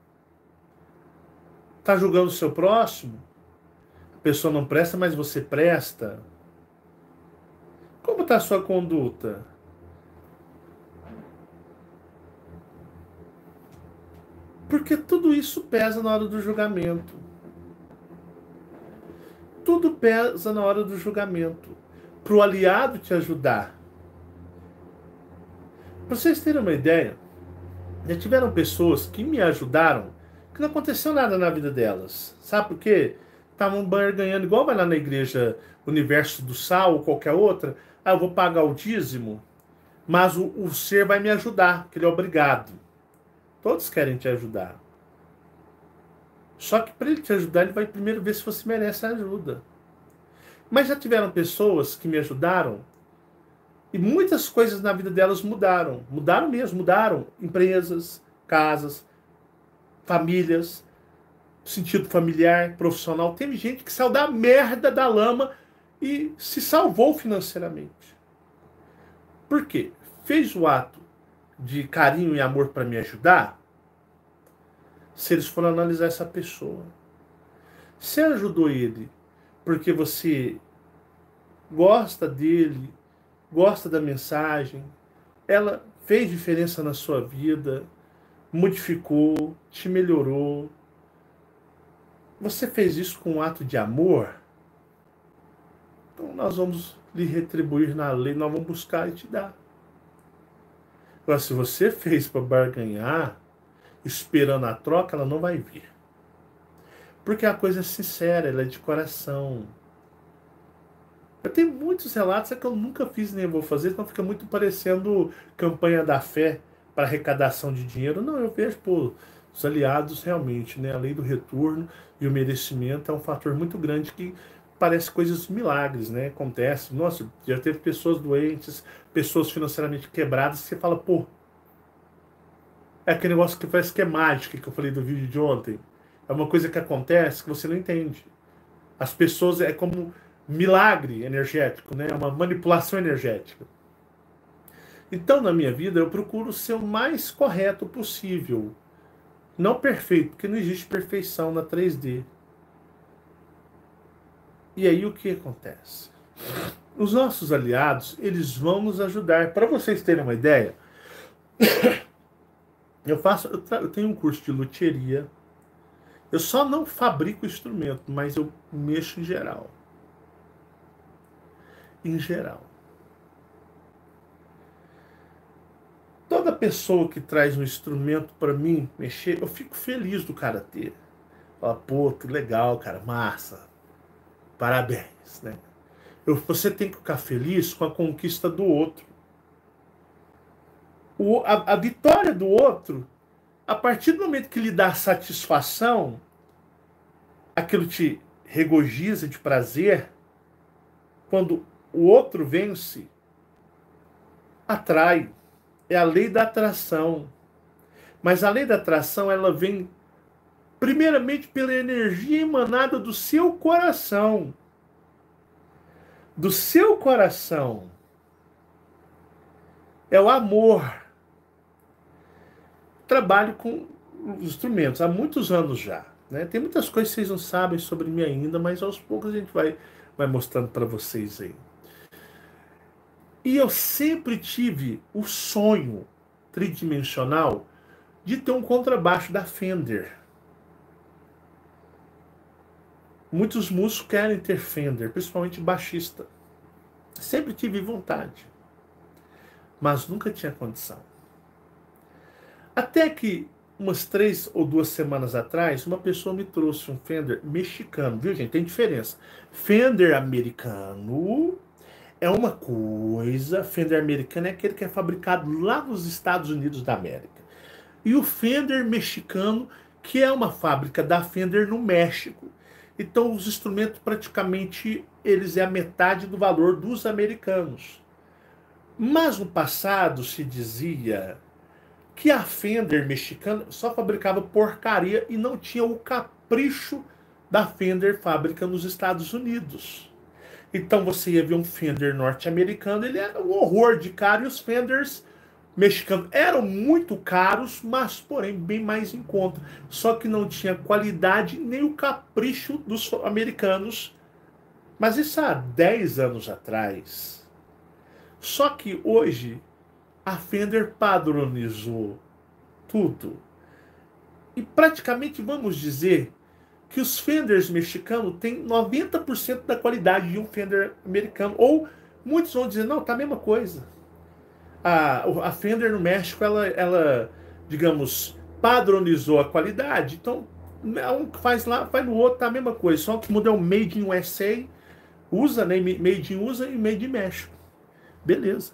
tá julgando o seu próximo? A pessoa não presta, mas você presta? Como está a sua conduta? Porque tudo isso pesa na hora do julgamento. Tudo pesa na hora do julgamento. Para o aliado te ajudar. Para vocês terem uma ideia, já tiveram pessoas que me ajudaram, que não aconteceu nada na vida delas. Sabe por quê? Estavam barganhando, igual vai lá na igreja Universo do Sal ou qualquer outra. Ah, eu vou pagar o dízimo, mas o, o ser vai me ajudar, porque ele é obrigado. Todos querem te ajudar. Só que para ele te ajudar, ele vai primeiro ver se você merece a ajuda. Mas já tiveram pessoas que me ajudaram e muitas coisas na vida delas mudaram. Mudaram mesmo, mudaram. Empresas, casas, famílias, sentido familiar, profissional. Teve gente que saiu da merda da lama e se salvou financeiramente. Por quê? Fez o ato de carinho e amor para me ajudar. Se eles forem analisar essa pessoa, você ajudou ele porque você gosta dele, gosta da mensagem, ela fez diferença na sua vida, modificou, te melhorou. Você fez isso com um ato de amor? Então nós vamos lhe retribuir na lei, nós vamos buscar e te dar. Agora, se você fez para barganhar, esperando a troca, ela não vai vir. Porque a coisa é sincera, ela é de coração. Eu tenho muitos relatos é que eu nunca fiz nem vou fazer, então fica muito parecendo campanha da fé para arrecadação de dinheiro. Não, eu vejo, pô, Os aliados, realmente, né? A lei do retorno e o merecimento é um fator muito grande que parece coisas milagres, né? Acontece. Nossa, já teve pessoas doentes, pessoas financeiramente quebradas, que você fala, pô, é aquele negócio que parece que é mágica, que eu falei do vídeo de ontem. É uma coisa que acontece que você não entende. As pessoas, é como milagre energético, né? É uma manipulação energética. Então, na minha vida, eu procuro ser o mais correto possível. Não perfeito, porque não existe perfeição na três D. E aí o que acontece? Os nossos aliados, eles vão nos ajudar. Para vocês terem uma ideia, eu faço, eu, tra- eu tenho um curso de luthieria. Eu só não fabrico instrumento, mas eu mexo em geral. Em geral. Toda pessoa que traz um instrumento para mim mexer, eu fico feliz do cara ter. Fala, pô, que legal, cara, massa. Parabéns, né? Eu, você tem que ficar feliz com a conquista do outro. O, a, a vitória do outro, a partir do momento que lhe dá satisfação, aquilo te regozija de prazer, quando o outro vence, atrai. É a lei da atração. Mas a lei da atração, ela vem primeiramente pela energia emanada do seu coração. Do seu coração. É o amor. Trabalho com instrumentos há muitos anos já. Né? Tem muitas coisas que vocês não sabem sobre mim ainda, mas aos poucos a gente vai, vai mostrando para vocês aí. E eu sempre tive o sonho tridimensional de ter um contrabaixo da Fender. Muitos músicos querem ter Fender, principalmente baixista. Sempre tive vontade, mas nunca tinha condição. Até que, umas três ou duas semanas atrás, uma pessoa me trouxe um Fender mexicano, viu, gente? Tem diferença. Fender americano é uma coisa, Fender americano é aquele que é fabricado lá nos Estados Unidos da América. E o Fender mexicano, que é uma fábrica da Fender no México. Então os instrumentos praticamente eles é a metade do valor dos americanos. Mas no passado se dizia que a Fender mexicana só fabricava porcaria e não tinha o capricho da Fender fábrica nos Estados Unidos. Então você ia ver um Fender norte-americano, ele era um horror de caro, e os Fenders mexicanos eram muito caros, mas porém bem mais em conta. Só que não tinha qualidade nem o capricho dos americanos. Mas isso há dez anos atrás. Só que hoje a Fender padronizou tudo. E praticamente vamos dizer que os Fenders mexicanos têm noventa por cento da qualidade de um Fender americano. Ou muitos vão dizer, não, tá a mesma coisa. A, a Fender no México, ela, ela, digamos, padronizou a qualidade. Então, um faz lá, faz no outro, tá a mesma coisa. Só que muda é o Made in U S A, usa, né? Made in U S A e Made in México. Beleza.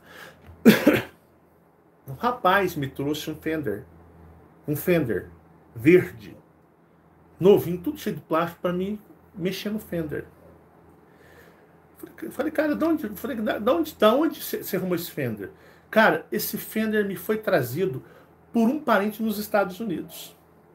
Um rapaz me trouxe um Fender. Um Fender verde. Novinho, tudo cheio de plástico para mim mexer no Fender. Falei, cara, de onde, falei, de onde, de onde você arrumou esse Fender? Cara, esse Fender me foi trazido por um parente nos Estados Unidos.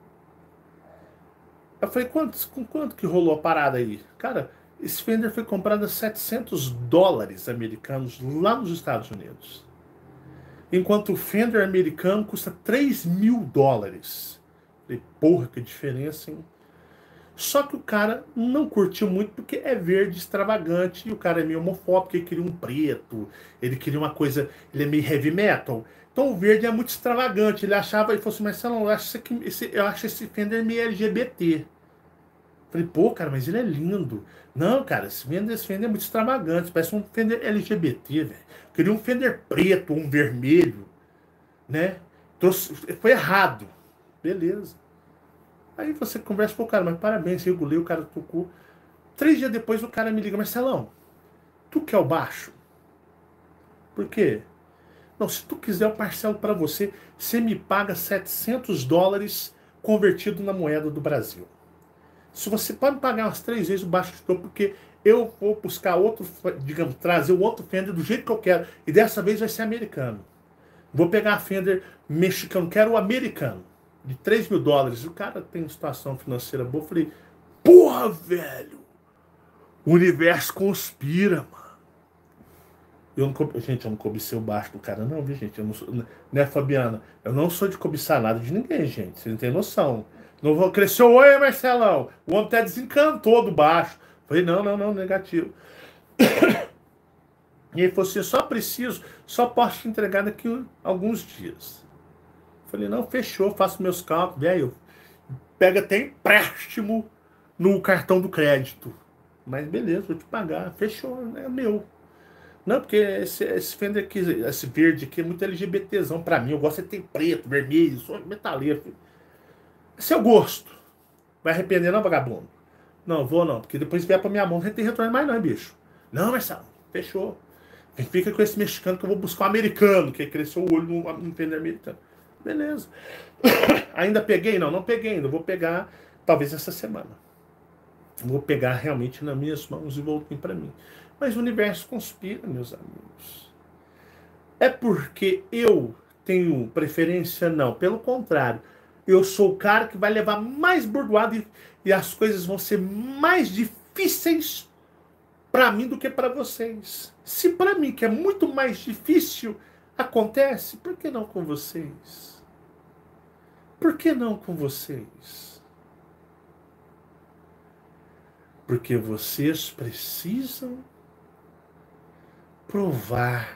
Eu falei, quanto, com quanto que rolou a parada aí? Cara, esse Fender foi comprado a setecentos dólares americanos lá nos Estados Unidos. Enquanto o Fender americano custa três mil dólares. Falei, porra, que diferença, hein? Só que o cara não curtiu muito porque é verde extravagante e o cara é meio homofóbico, ele queria um preto, ele queria uma coisa, ele é meio heavy metal. Então o verde é muito extravagante, ele achava, ele falou assim, mas eu acho esse, eu acho esse Fender meio L G B T. Falei, pô, cara, mas ele é lindo. Não, cara, esse Fender, esse Fender é muito extravagante, parece um Fender L G B T, velho. Queria um Fender preto, um vermelho, né? Trouxe, foi errado. Beleza. Aí você conversa com o cara, mas parabéns, regulei, o cara tocou. Três dias depois o cara me liga, Marcelão, tu quer o baixo? Por quê? Não, se tu quiser eu parcelo pra você, você me paga setecentos dólares convertido na moeda do Brasil. Se você pode pagar umas três vezes o baixo de dobro, porque eu vou buscar outro, digamos, trazer o outro Fender do jeito que eu quero. E dessa vez vai ser americano. Vou pegar a Fender mexicano, quero o americano, de três mil dólares. O cara tem situação financeira boa. Eu falei, porra, velho, o universo conspira, mano. Eu não, gente, eu não cobicei o baixo do cara, não, viu, gente? Eu não sou, né, Fabiana? Eu não sou de cobiçar nada de ninguém, gente. Você não tem noção. Não vou crescer, oi, Marcelão. O homem até desencantou do baixo. Falei, não, não, não, negativo. E ele falou assim, só preciso, só posso te entregar daqui a alguns dias. Falei, não, fechou, faço meus cálculos, velho. Pega até empréstimo no cartão do crédito. Mas beleza, vou te pagar, fechou, é meu. Não, porque esse, esse Fender aqui, esse verde aqui é muito LGBTzão pra mim. Eu gosto de ter preto, vermelho, sou metaleiro. Esse é o gosto. Vai arrepender, não, vagabundo? Não, vou não, porque depois vier pra minha mão, não tem retorno mais não, bicho. Não, Marcelo, fechou. Fica com esse mexicano que eu vou buscar um americano, que cresceu o olho no, no Fender americano. Beleza. Ainda peguei? Não, não peguei ainda. Vou pegar, talvez essa semana. Vou pegar realmente nas minhas mãos e voltem para mim. Mas o universo conspira, meus amigos. É porque eu tenho preferência? Não. Pelo contrário. Eu sou o cara que vai levar mais bordoado e, e as coisas vão ser mais difíceis para mim do que para vocês. Se para mim, que é muito mais difícil, acontece, por que não com vocês? Por que não com vocês? Porque vocês precisam provar.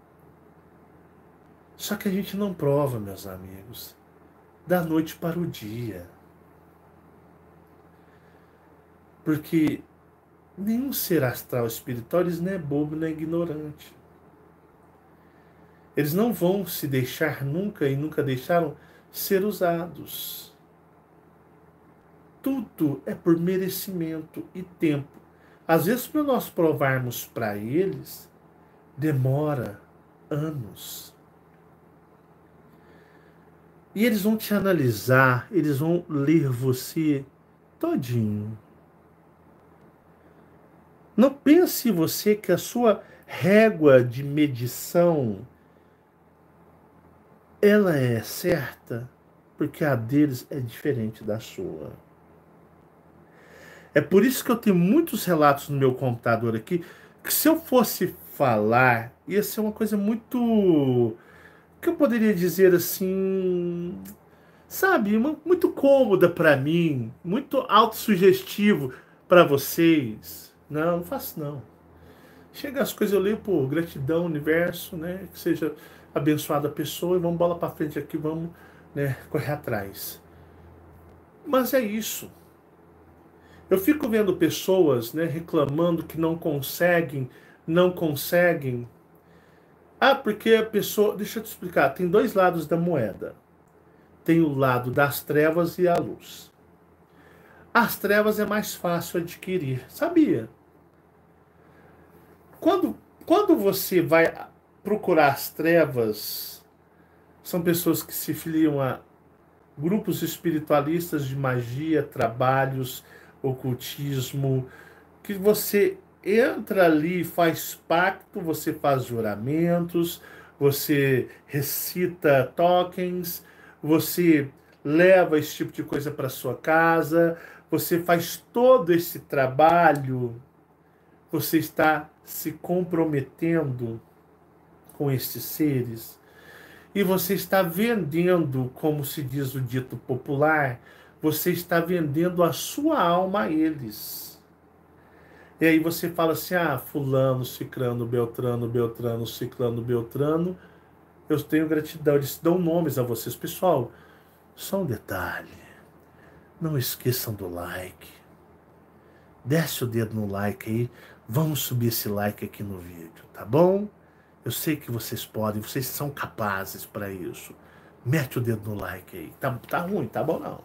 Só que a gente não prova, meus amigos, da noite para o dia. Porque nenhum ser astral espiritual, eles não é bobo, não é ignorante. Eles não vão se deixar nunca e nunca deixaram ser usados. Tudo é por merecimento e tempo. Às vezes, para nós provarmos para eles, demora anos. E eles vão te analisar, eles vão ler você todinho. Não pense você que a sua régua de medição ela é certa, porque a deles é diferente da sua. É por isso que eu tenho muitos relatos no meu computador aqui, que se eu fosse falar, ia ser uma coisa muito, que eu poderia dizer assim, sabe, uma, muito cômoda para mim, muito autossugestivo para vocês. Não, não faço não. Chega as coisas, eu leio por gratidão, universo, né? Que seja abençoada a pessoa e vamos bola para frente aqui, vamos, né, correr atrás. Mas é isso. Eu fico vendo pessoas, né, reclamando que não conseguem, não conseguem. Ah, porque a pessoa, deixa eu te explicar, tem dois lados da moeda. Tem o lado das trevas e a luz. As trevas é mais fácil adquirir, sabia? Quando, quando você vai procurar as trevas, são pessoas que se filiam a grupos espiritualistas de magia, trabalhos, ocultismo, que você entra ali, faz pacto, você faz juramentos, você recita tokens, você leva esse tipo de coisa para sua casa, você faz todo esse trabalho, você está se comprometendo com estes seres e você está vendendo, como se diz o dito popular, você está vendendo a sua alma a eles. E aí você fala assim, ah, fulano, ciclano, beltrano, beltrano, ciclano, beltrano, eu tenho gratidão, eles dão nomes a vocês. Pessoal, só um detalhe, não esqueçam do like. Desce o dedo no like aí, vamos subir esse like aqui no vídeo, tá bom? Eu sei que vocês podem, vocês são capazes para isso. Mete o dedo no like aí. Tá, tá ruim, tá bom não.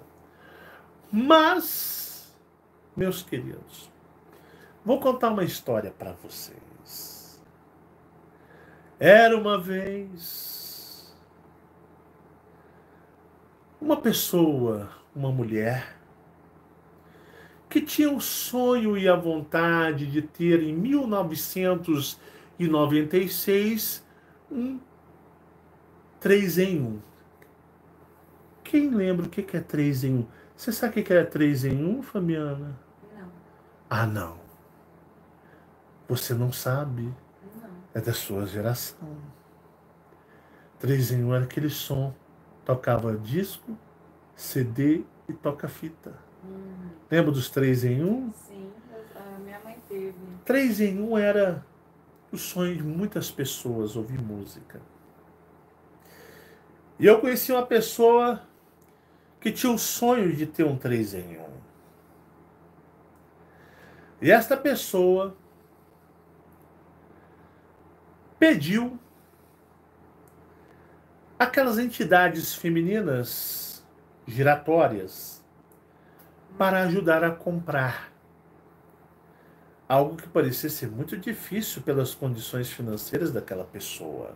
Mas, meus queridos, vou contar uma história para vocês. Era uma vez uma pessoa uma mulher que tinha o sonho e a vontade de ter em mil novecentos e noventa e seis um três em um. Quem lembra o que é três em um? Você sabe o que é três em um, Fabiana? Não. Ah, não. Você não sabe. Não. É da sua geração. três em um era aquele som. Tocava disco, C D e toca-fita. Hum. Lembra dos três em um? Sim, a minha mãe teve. três em um era o sonho de muitas pessoas ouvir música. E eu conheci uma pessoa que tinha o sonho de ter um três em um. E esta pessoa pediu aquelas entidades femininas giratórias para ajudar a comprar algo que parecia ser muito difícil pelas condições financeiras daquela pessoa.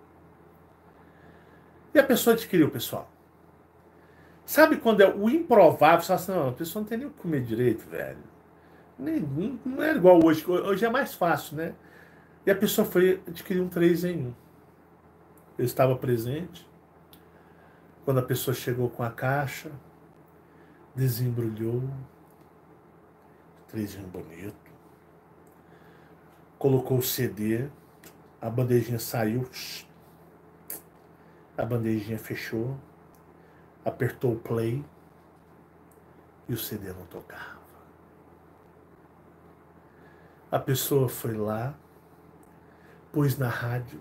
E a pessoa adquiriu, pessoal. Sabe quando é o improvável? Você fala assim, não, a pessoa não tem nem o que comer direito, velho. Nem, não é igual hoje. Hoje é mais fácil, né? E a pessoa foi adquirir um três em um. Eu estava presente quando a pessoa chegou com a caixa, desembrulhou, três em um bonito, colocou o C D, a bandejinha saiu, a bandejinha fechou, apertou o play e o C D não tocava. A pessoa foi lá, pôs na rádio,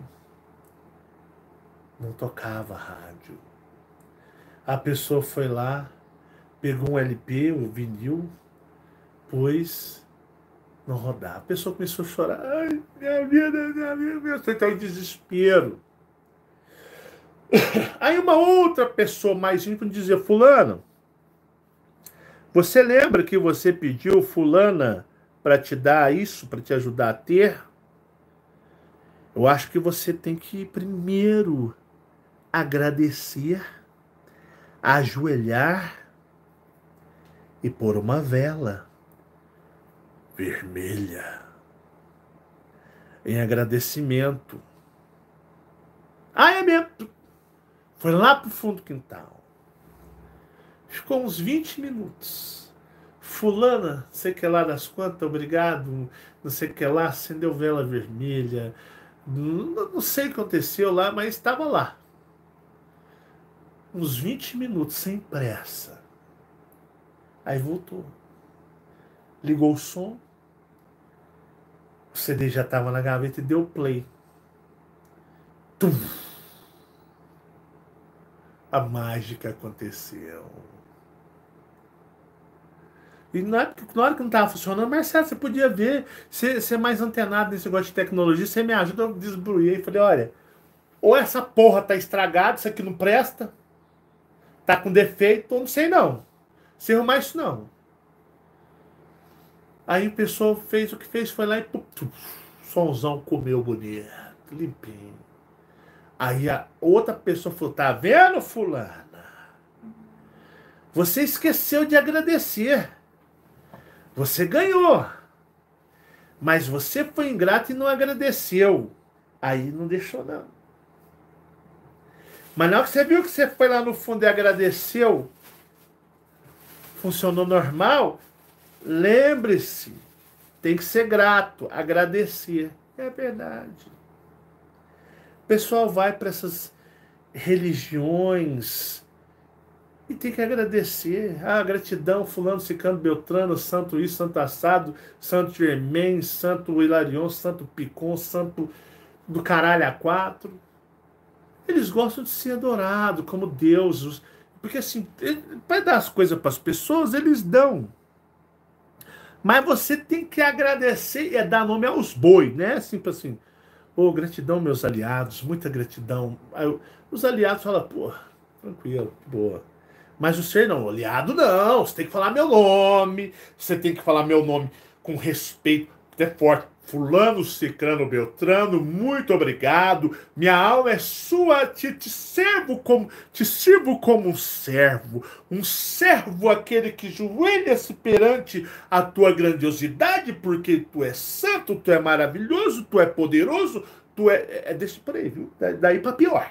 não tocava a rádio. A pessoa foi lá, pegou um L P, o vinil, pôs, não rodava. A pessoa começou a chorar. Ai, minha vida, minha vida, minha vida. Está em desespero. Aí uma outra pessoa mais íntima dizia, fulano, você lembra que você pediu fulana para te dar isso, para te ajudar a ter? Eu acho que você tem que primeiro agradecer, ajoelhar e pôr uma vela vermelha em agradecimento. Ah, é mesmo? Foi lá pro fundo do quintal. Ficou uns vinte minutos. Fulana, sei que lá das quantas, obrigado, não sei que lá, acendeu vela vermelha. Não, não sei o que aconteceu lá, mas estava lá. Uns vinte minutos, sem pressa. Aí voltou. Ligou o som. O C D já estava na gaveta e deu play. Tum! A mágica aconteceu. E na, época, na hora que não estava funcionando, Marcelo, você podia ver, ser, ser mais antenado nesse negócio de tecnologia, você me ajuda, eu desbruiei. Falei, olha, ou essa porra tá estragada, isso aqui não presta, tá com defeito, ou não sei não. Sem arrumar isso não. Aí o pessoal fez o que fez, foi lá e pum, tum, somzão comeu bonito, limpinho. Aí a outra pessoa falou, tá vendo, fulana? Você esqueceu de agradecer. Você ganhou. Mas você foi ingrato e não agradeceu. Aí não deixou, não. Mas na hora que você viu que você foi lá no fundo e agradeceu, funcionou normal, lembre-se, tem que ser grato, agradecer. É verdade. O pessoal vai para essas religiões e tem que agradecer. Ah, gratidão, fulano, ciclano, beltrano, santo isso, santo assado, santo Germain, santo Hilarion, santo Picon, santo do caralho a quatro. Eles gostam de ser adorados como deuses. Porque assim, para dar as coisas para as pessoas, eles dão. Mas você tem que agradecer e é dar nome aos bois, né? Assim, assim, ô, oh, gratidão, meus aliados, muita gratidão. Aí, os aliados falam, pô, tranquilo, boa. Mas você não, aliado não, você tem que falar meu nome, você tem que falar meu nome com respeito, até forte. fulano, cicrano, beltrano, muito obrigado. Minha alma é sua, te, te servo como, te sirvo como um servo. Um servo aquele que joelha-se perante a tua grandiosidade, porque tu és santo, tu é maravilhoso, tu é poderoso, tu é... É, é desse por aí, viu? Daí para pior.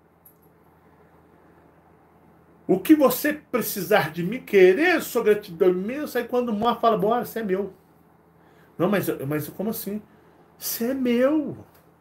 O que você precisar de mim, querer sua gratidão imensa, aí quando morre, fala, bora, você é meu. Não, mas, mas como assim? Você é meu.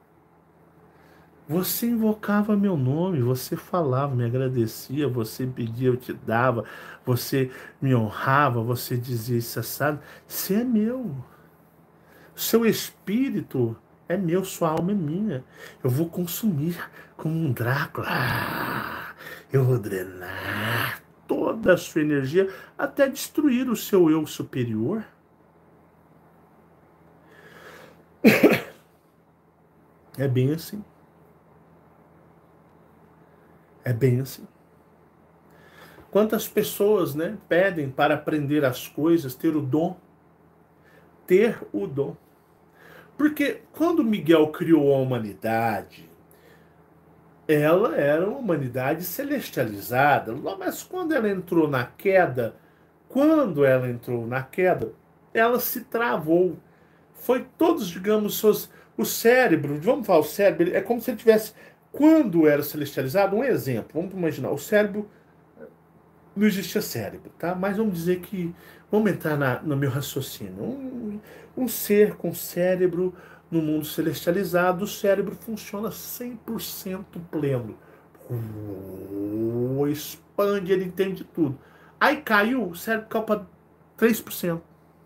Você invocava meu nome, você falava, me agradecia, você pedia, eu te dava, você me honrava, você dizia isso, assado. Você é meu. Seu espírito é meu, sua alma é minha. Eu vou consumir como um Drácula. Eu vou drenar toda a sua energia até destruir o seu eu superior. É bem assim. É bem assim. Quantas pessoas, né, pedem para aprender as coisas, ter o dom, ter o dom. Porque quando Miguel criou a humanidade, ela era uma humanidade celestializada, mas quando ela entrou na queda, quando ela entrou na queda, ela se travou. Foi todos, digamos, os, o cérebro, vamos falar o cérebro, é como se ele tivesse, quando era celestializado, um exemplo, vamos imaginar, o cérebro não existia cérebro, tá? Mas vamos dizer que, vamos entrar na, no meu raciocínio. Um, um ser com cérebro no mundo celestializado, o cérebro funciona cem por cento pleno. Oh, expande, ele entende tudo. Aí caiu, o cérebro caiu para três por cento.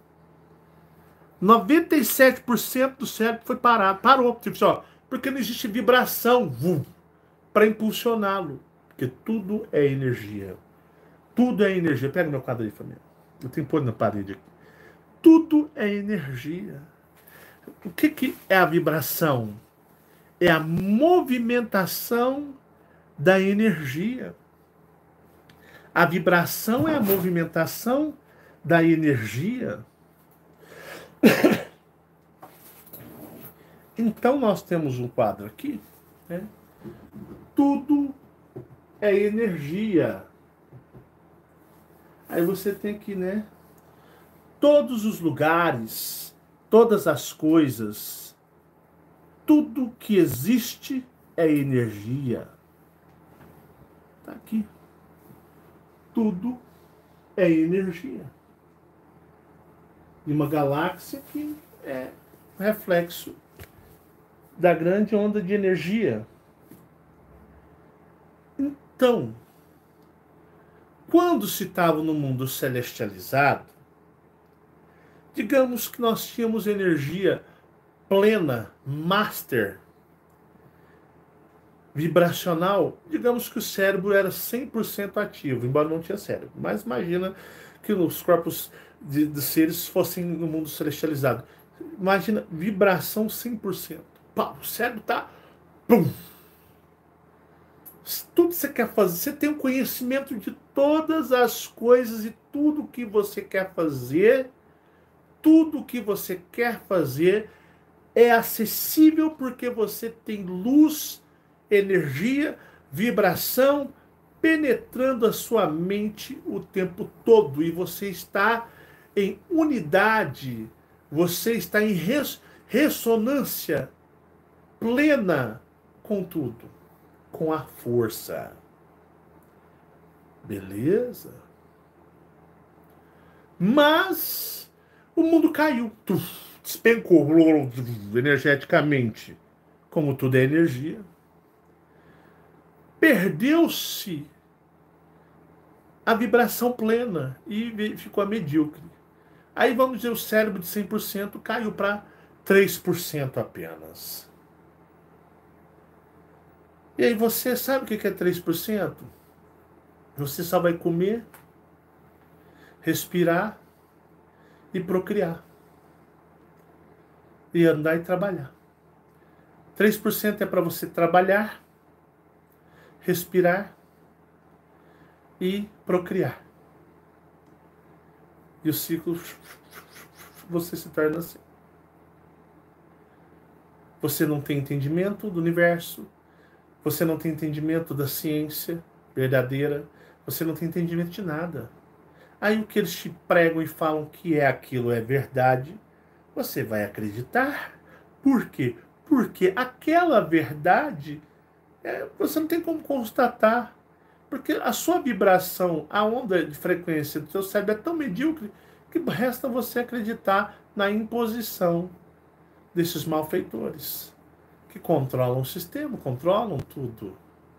noventa e sete por cento do cérebro foi parado, parou, tipo assim, ó, porque não existe vibração para impulsioná-lo, porque tudo é energia. Tudo é energia. Pega meu quadro aí, família. Eu tenho que pôr na parede aqui. Tudo é energia. O que, que é a vibração? É a movimentação da energia. A vibração é a movimentação da energia. Então nós temos um quadro aqui, né? Tudo é energia. Aí você tem que, né? Todos os lugares, todas as coisas, tudo que existe é energia. Tá aqui. Tudo é energia. E uma galáxia que é reflexo da grande onda de energia. Então, quando se estava no mundo celestializado, digamos que nós tínhamos energia plena, master, vibracional, digamos que o cérebro era cem por cento ativo, embora não tinha cérebro. Mas imagina que os corpos de, de seres fossem no mundo celestializado. Imagina, vibração cem por cento. Pá, o cérebro tá... Pum! Tudo que você quer fazer, você tem o conhecimento de todas as coisas e tudo que você quer fazer, tudo que você quer fazer é acessível porque você tem luz, energia, vibração penetrando a sua mente o tempo todo e você está em unidade, você está em res, ressonância plena com tudo, com a força. Beleza? Mas o mundo caiu, despencou energeticamente, como tudo é energia. Perdeu-se a vibração plena e ficou a medíocre. Aí vamos dizer, o cérebro de cem por cento caiu para três por cento apenas. E aí você sabe o que é três por cento? Você só vai comer, respirar e procriar. E andar e trabalhar. três por cento é para você trabalhar, respirar e procriar. E o ciclo, você se torna assim. você não tem entendimento do universo, você não tem entendimento da ciência verdadeira, você não tem entendimento de nada. Aí o que eles te pregam e falam que é aquilo é verdade, você vai acreditar. Por quê? Porque aquela verdade é, você não tem como constatar. Porque a sua vibração, a onda de frequência do seu cérebro é tão medíocre que resta você acreditar na imposição desses malfeitores que controlam o sistema, controlam tudo.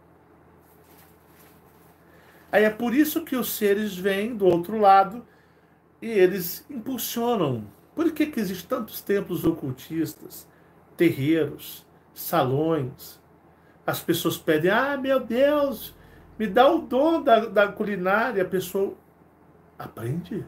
Aí é por isso que os seres vêm do outro lado e eles impulsionam. Por que que existem tantos templos ocultistas, terreiros, salões? As pessoas pedem, ah, meu Deus, me dá o dom da, da culinária. A pessoa aprende.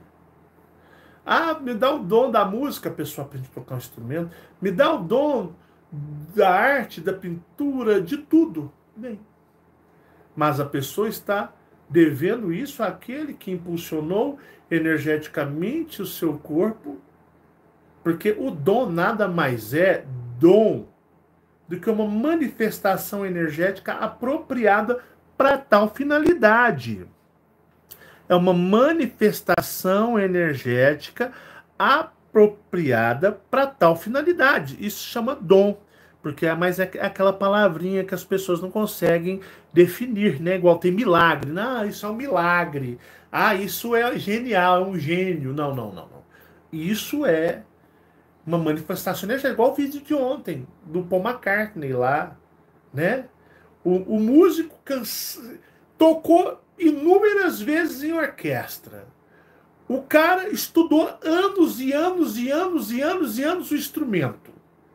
Ah, me dá o dom da música. A pessoa aprende a tocar um instrumento. Me dá o dom da arte, da pintura, de tudo. Bem, mas a pessoa está devendo isso àquele que impulsionou energeticamente o seu corpo, porque o dom nada mais é dom do que uma manifestação energética apropriada para tal finalidade. É uma manifestação energética apropriada para tal finalidade. Isso chama dom, porque é mais aquela palavrinha que as pessoas não conseguem definir, né? Igual tem milagre. Não, isso é um milagre. Ah, isso é genial, é um gênio. Não, não, não, não. Isso é uma manifestação energética, igual o vídeo de ontem, do Paul McCartney lá, né? O, o músico cansa... tocou inúmeras vezes em orquestra. O cara estudou anos e anos e anos e anos e anos o instrumento.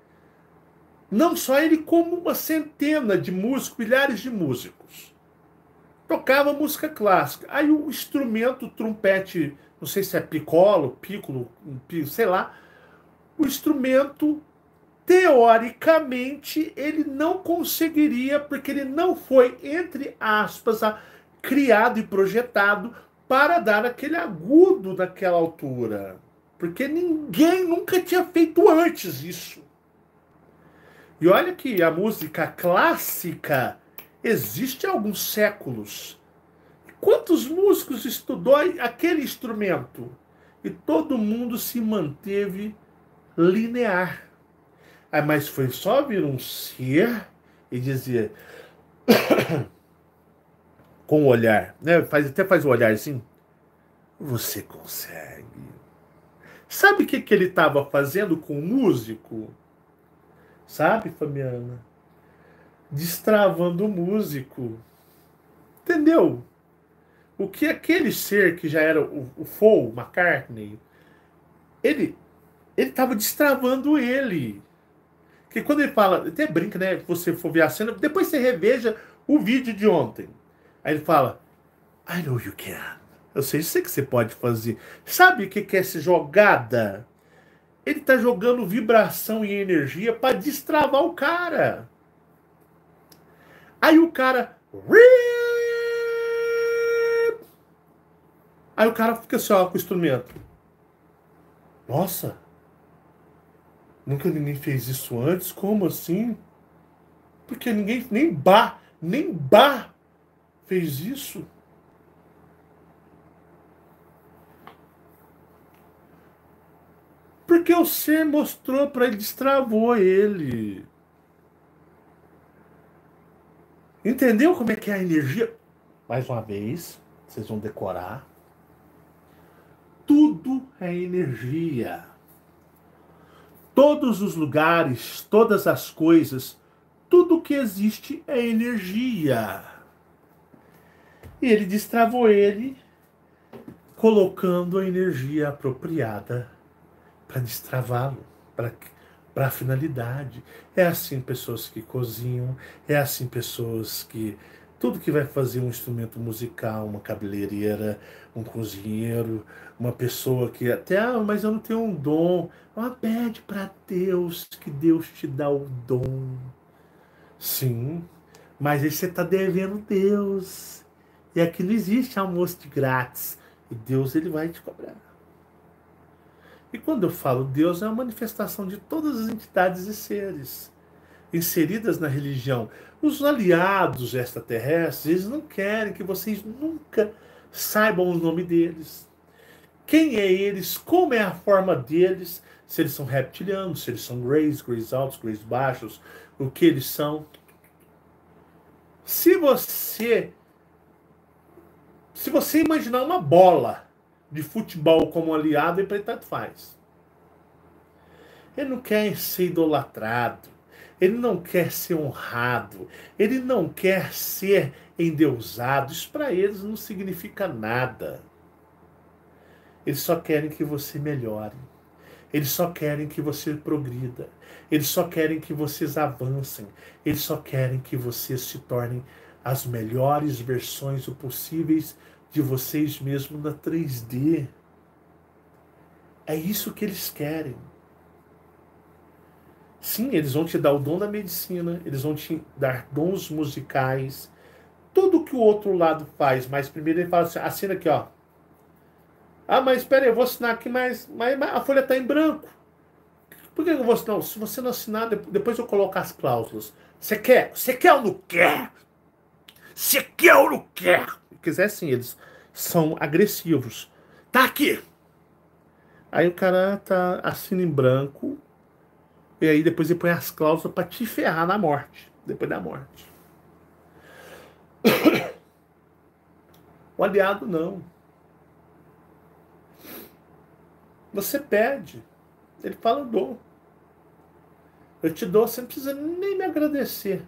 Não só ele, como uma centena de músicos, milhares de músicos. Tocava música clássica. Aí o instrumento, o trompete, não sei se é piccolo, piccolo, sei lá, o instrumento, teoricamente, ele não conseguiria, porque ele não foi, entre aspas, criado e projetado para dar aquele agudo naquela altura. Porque ninguém nunca tinha feito antes isso. E olha que a música clássica existe há alguns séculos. Quantos músicos estudou aquele instrumento? E todo mundo se manteve linear. Ah, mas foi só vir um ser e dizer com o olhar, né? Faz, até faz o olhar assim. Você consegue. Sabe o que, que ele estava fazendo com o músico? Sabe, Fabiana? Destravando o músico. Entendeu? O que aquele ser que já era o, o Paul McCartney, ele ele estava destravando ele. Que quando ele fala, até brinca, né? Se você for ver a cena, depois você reveja o vídeo de ontem. Aí ele fala, I know you can. Eu sei, sei que você pode fazer. Sabe o que é essa jogada? Ele tá jogando vibração e energia para destravar o cara. Aí o cara... Aí o cara fica assim, ó, com o instrumento. Nossa... Nunca ninguém fez isso antes? Como assim? Porque ninguém, nem Bach, nem Bach fez isso. Porque o ser mostrou para ele, destravou ele. Entendeu como é que é a energia? Mais uma vez, vocês vão decorar. Tudo é energia. Todos os lugares, todas as coisas, tudo que existe é energia. E ele destravou ele, colocando a energia apropriada para destravá-lo, para a finalidade. É assim pessoas que cozinham, é assim pessoas que... Tudo que vai fazer um instrumento musical, uma cabeleireira, um cozinheiro, uma pessoa que até, ah, mas eu não tenho um dom. Ah, pede para Deus, que Deus te dá o dom. Sim, mas aí você está devendo Deus. E aqui não existe almoço de grátis. E Deus, ele vai te cobrar. E quando eu falo Deus, é uma manifestação de todas as entidades e seres. inseridas na religião. Os aliados extraterrestres, eles não querem que vocês nunca saibam o nome deles. Quem é eles, como é a forma deles, se eles são reptilianos, se eles são greys, greys altos, greys baixos, o que eles são. Se você, se você imaginar uma bola de futebol como aliado, ele tanto faz. Ele não quer ser idolatrado, ele não quer ser honrado, ele não quer ser endeusado. Isso para eles não significa nada. Eles só querem que você melhore. Eles só querem que você progrida. Eles só querem que vocês avancem. Eles só querem que vocês se tornem as melhores versões possíveis de vocês mesmos na três D. É isso que eles querem. Sim, eles vão te dar o dom da medicina, eles vão te dar dons musicais, tudo que o outro lado faz, mas primeiro ele fala assim, assina aqui, ó. Ah, mas espera aí, eu vou assinar aqui, mas, mas, mas a folha está em branco. Por que eu vou assinar? Se você não assinar, depois eu coloco as cláusulas. Você quer? Você quer ou não quer? Você quer ou não quer? Se quiser sim, eles são agressivos. Tá aqui. Aí o cara tá, assina em branco, e aí depois ele põe as cláusulas para te ferrar na morte. Depois da morte. O aliado não. Você pede. Ele fala, eu dou. Eu te dou, você não precisa nem me agradecer.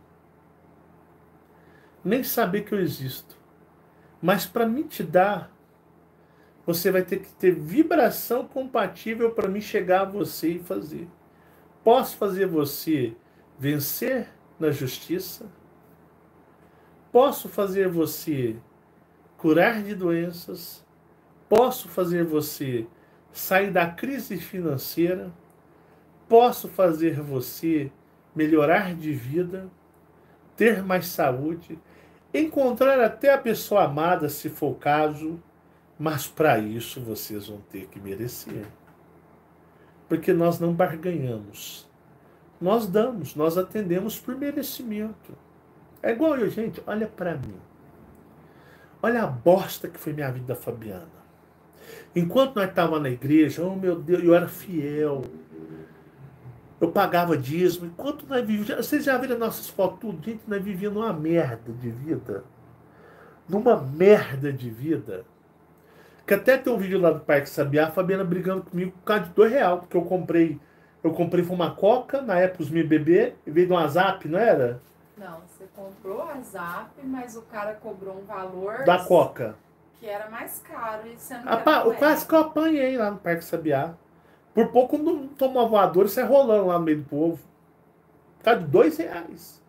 Nem saber que eu existo. Mas para mim te dar, você vai ter que ter vibração compatível para mim chegar a você e fazer. Posso fazer você vencer na justiça? Posso fazer você curar de doenças? Posso fazer você sair da crise financeira? Posso fazer você melhorar de vida, ter mais saúde, encontrar até a pessoa amada, se for o caso, mas para isso vocês vão ter que merecer. Porque nós não barganhamos. Nós damos, nós atendemos por merecimento. É igual eu, gente, olha para mim. Olha a bosta que foi minha vida, Fabiana. Enquanto nós estávamos na igreja, oh meu Deus, eu era fiel. Eu pagava dízimo. Enquanto nós vivíamos... Vocês já viram nossas fotos tudo? Gente, nós vivíamos numa merda de vida. Numa merda de vida. Que até tem um vídeo lá do Parque Sabiá, a Fabiana brigando comigo por causa de dois reais. Porque eu comprei... Eu comprei foi uma coca, na época os meus bebês, e veio de uma Zap, não era? Não, você comprou a Zap, mas o cara cobrou um valor... Da coca. Que era mais caro. E você não Apa, o quase que eu apanhei lá no Parque Sabiá. Por pouco não tomou voador e sai rolando lá no meio do povo. Tá de dois reais.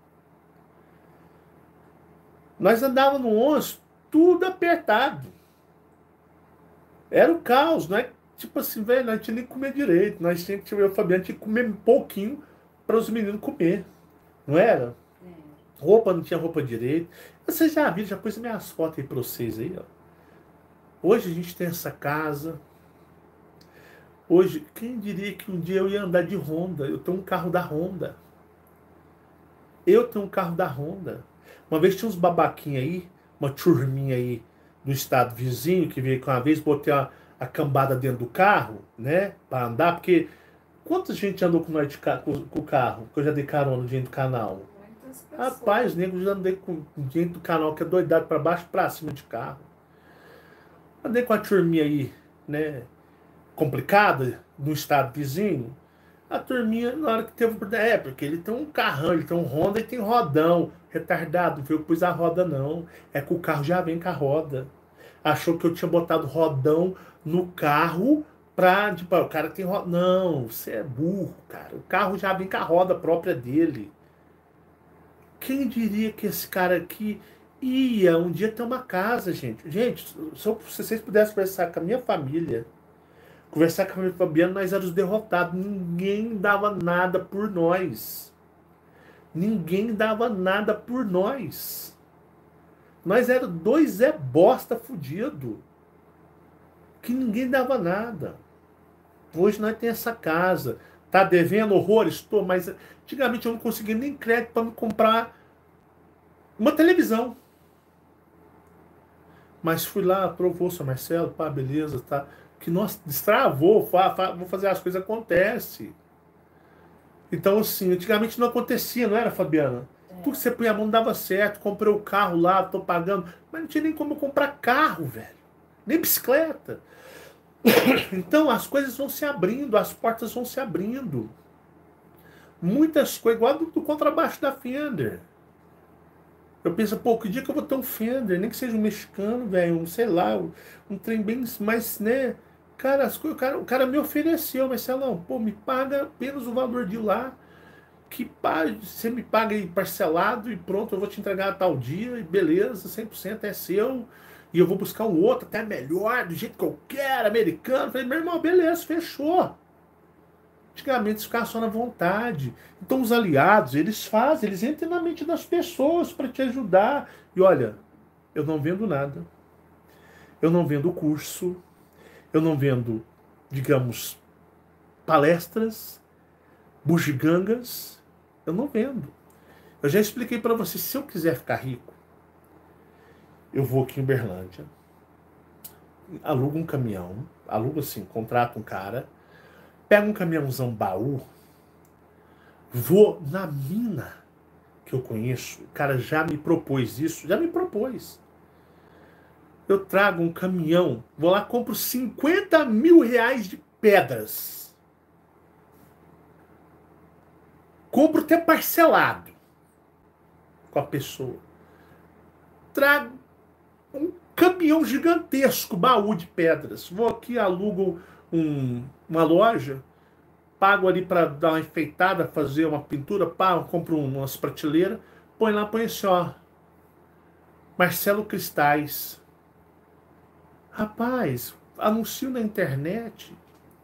Nós andávamos no ônibus, tudo apertado. Era o caos, não é? Tipo assim, velho, nós tínhamos nem que comer direito. Nós tínhamos que, eu e o Fabiano, tinha que comer um pouquinho para os meninos comer. Não era? É. Roupa, não tinha roupa direito. Vocês já viram, já pus minhas fotos aí para vocês aí, ó. Hoje a gente tem essa casa. Hoje, quem diria que um dia eu ia andar de Honda? Eu tenho um carro da Honda. Eu tenho um carro da Honda. Uma vez tinha uns babaquinhos aí, uma turminha aí do estado vizinho, que veio com uma vez, botei a, a cambada dentro do carro, né? Pra andar, porque quanta gente andou com nós de ca com, com o carro? Que eu já dei carona dentro do canal. Rapaz, nego, já andei com gente do canal que é doidado pra baixo pra cima de carro. Andei com a turminha aí, né? Complicada, no estado vizinho. A turminha, na hora que teve... É, porque ele tem um carrão, ele tem um Honda e tem rodão. Retardado, não foi eu que pus a roda, não. É que o carro já vem com a roda. Achou que eu tinha botado rodão no carro pra... Tipo, o cara tem roda. Não, você é burro, cara. O carro já vem com a roda própria dele. Quem diria que esse cara aqui ia um dia ter uma casa, gente? Gente, se, eu, se vocês pudessem conversar com a minha família... Conversar com a minha Fabiana, nós éramos derrotados. Ninguém dava nada por nós. Ninguém dava nada por nós. Nós éramos dois Zé Bosta fudido. Que ninguém dava nada. Hoje nós temos essa casa. Tá devendo horrores? Estou, mas antigamente eu não conseguia nem crédito para me comprar uma televisão. Mas fui lá, aprovou, seu Marcelo, pá, beleza, tá. Que, nossa, destravou, fa, fa, vou fazer as coisas, acontece. Então, assim, antigamente não acontecia, não era, Fabiana? É. Tudo que você punha a mão dava certo, comprei o carro lá, tô pagando, mas não tinha nem como eu comprar carro, velho. Nem bicicleta. Então, as coisas vão se abrindo, as portas vão se abrindo. Muitas coisas, igual do, do contrabaixo da Fender. Eu penso, pô, que dia que eu vou ter um Fender? Nem que seja um mexicano, velho, um, sei lá, um, um trem bem, mas, né? Cara, as coisas, o, cara, o cara me ofereceu, mas sei lá, pô, me paga apenas o valor de lá, que pá, você me paga aí parcelado e pronto, eu vou te entregar a tal dia, e beleza, cem por cento é seu, e eu vou buscar um outro até melhor, do jeito que eu quero, americano. Falei, meu irmão, beleza, fechou. Antigamente isso ficava só na vontade. Então os aliados, eles fazem, eles entram na mente das pessoas para te ajudar. E olha, eu não vendo nada. Eu não vendo curso. Eu não vendo, digamos, palestras, bugigangas. Eu não vendo. Eu já expliquei para você, se eu quiser ficar rico, eu vou aqui em Uberlândia, alugo um caminhão, alugo assim, contrato um cara, pego um caminhãozão baú, vou na mina que eu conheço, o cara já me propôs isso, já me propôs. Eu trago um caminhão, vou lá, compro cinquenta mil reais de pedras. Compro até parcelado com a pessoa. Trago um caminhão gigantesco, baú de pedras. Vou aqui, alugo um, uma loja, pago ali para dar uma enfeitada, fazer uma pintura, pago, compro umas prateleiras, põe lá, põe assim, ó, Marcelo Cristais. Rapaz, anuncio na internet,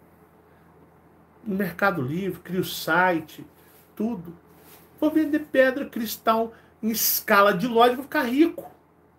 no Mercado Livre, crio site, tudo. Vou vender pedra, cristal em escala de loja, vou ficar rico.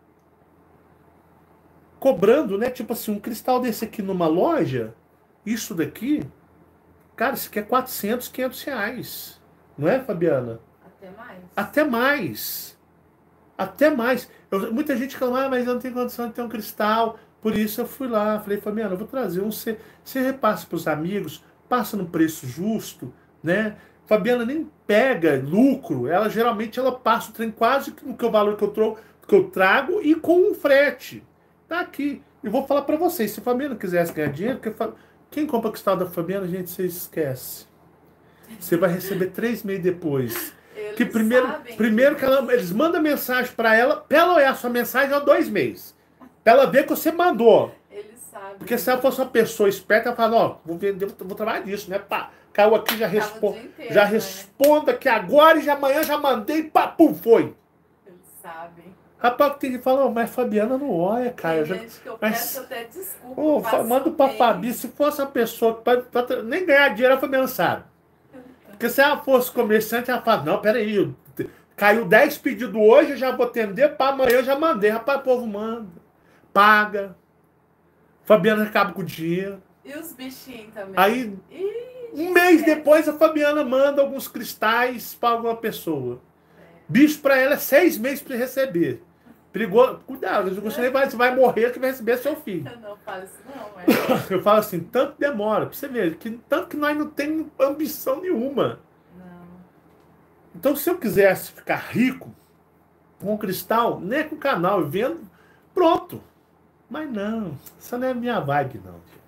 Cobrando, né? Tipo assim, um cristal desse aqui numa loja, isso daqui, cara, isso aqui é quatrocentos, quinhentos reais. Não é, Fabiana? Até mais. Até mais. Até mais. Eu, muita gente fala, ah, mas eu não tenho condição de ter um cristal. Por isso eu fui lá. Falei, Fabiana, eu vou trazer um. Você, você repassa para os amigos, passa no preço justo, né? Fabiana nem pega lucro. Ela geralmente ela passa o trem quase no que o valor que eu, trou, que eu trago e com um frete. Tá aqui. E vou falar para vocês, se a Fabiana quisesse ganhar dinheiro, porque quem compra cristal da Fabiana, gente, você esquece. Você vai receber três meses depois. Eles Que primeiro, sabem primeiro que disso. ela, eles mandam mensagem para ela, pra ela olhar a sua mensagem há dois meses. Pra ela ver que você mandou. Eles sabem. Porque se ela fosse uma pessoa esperta, ela fala, ó, vou vender, vou trabalhar disso, né? Pá, caiu aqui, já, Ficava o respo dia inteiro, já né? responda aqui agora e já amanhã já mandei, pá, pum, foi. Eles sabem. Rapaz, tem que falar, oh, mas Fabiana não olha, cara. Tem eu já... gente que eu mas... peço até desculpa. Oh, passo manda pra bem. Fabi, se fosse uma pessoa que pode, pode nem ganhar dinheiro, a Fabiana sabe. Porque se ela fosse comerciante, ela fala, não, peraí, eu... caiu dez pedidos hoje, eu já vou atender, para amanhã eu já mandei. Rapaz, o povo manda, paga. Fabiana acaba com o dinheiro. E os bichinhos também. Aí, Ih, um mês esquece. depois, a Fabiana manda alguns cristais para alguma pessoa. Bicho para ela é seis meses para receber. Perigoso. Cuidado, você vai, você vai morrer que vai receber seu filho. Eu não falo isso não, mas... Eu falo assim, tanto demora, pra você ver, que, tanto que nós não temos ambição nenhuma. Não. Então, se eu quisesse ficar rico com cristal, nem com canal, eu vendo, pronto. Mas não, essa não é a minha vibe, não. Gente.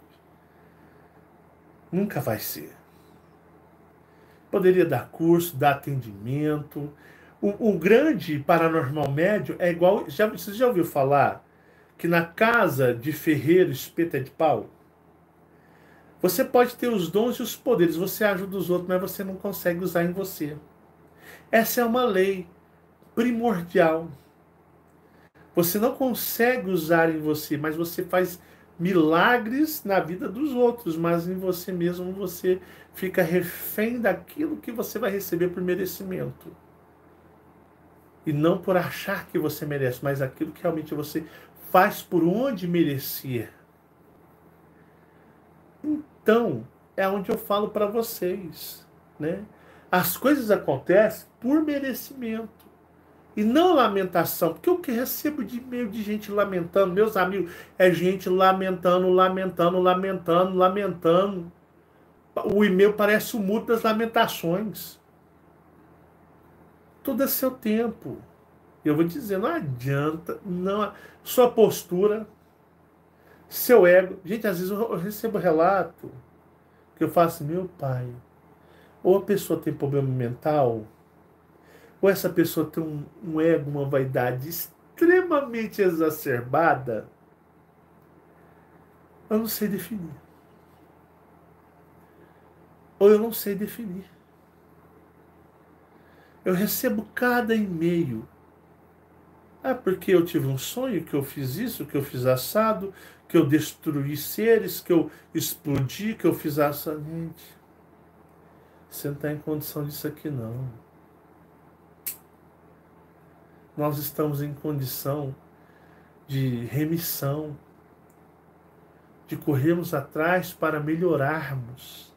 Nunca vai ser. Poderia dar curso, dar atendimento. O, o grande paranormal médio é igual. Já, você já ouviu falar que na casa de ferreiro espeta de pau? Você pode ter os dons e os poderes, você ajuda os outros, mas você não consegue usar em você. Essa é uma lei primordial. Você não consegue usar em você, mas você faz milagres na vida dos outros, mas em você mesmo você fica refém daquilo que você vai receber por merecimento. E não por achar que você merece, mas aquilo que realmente você faz por onde merecer. Então, é onde eu falo para vocês, né? As coisas acontecem por merecimento e não lamentação, porque o que recebo de e-mail de gente lamentando, meus amigos, é gente lamentando, lamentando, lamentando, lamentando. O e-mail parece o mudo das lamentações. Tudo é seu tempo. Eu vou dizer, não adianta, não, sua postura, seu ego. Gente, às vezes eu recebo relato que eu faço, meu pai, ou a pessoa tem problema mental, ou essa pessoa tem um, um ego, uma vaidade extremamente exacerbada, eu não sei definir. Ou eu não sei definir. Eu recebo cada e-mail. Ah, porque eu tive um sonho, que eu fiz isso, que eu fiz assado, que eu destruí seres, que eu explodi, que eu fiz assado. Gente, você não está em condição disso aqui, não. Nós estamos em condição de remissão, de corrermos atrás para melhorarmos.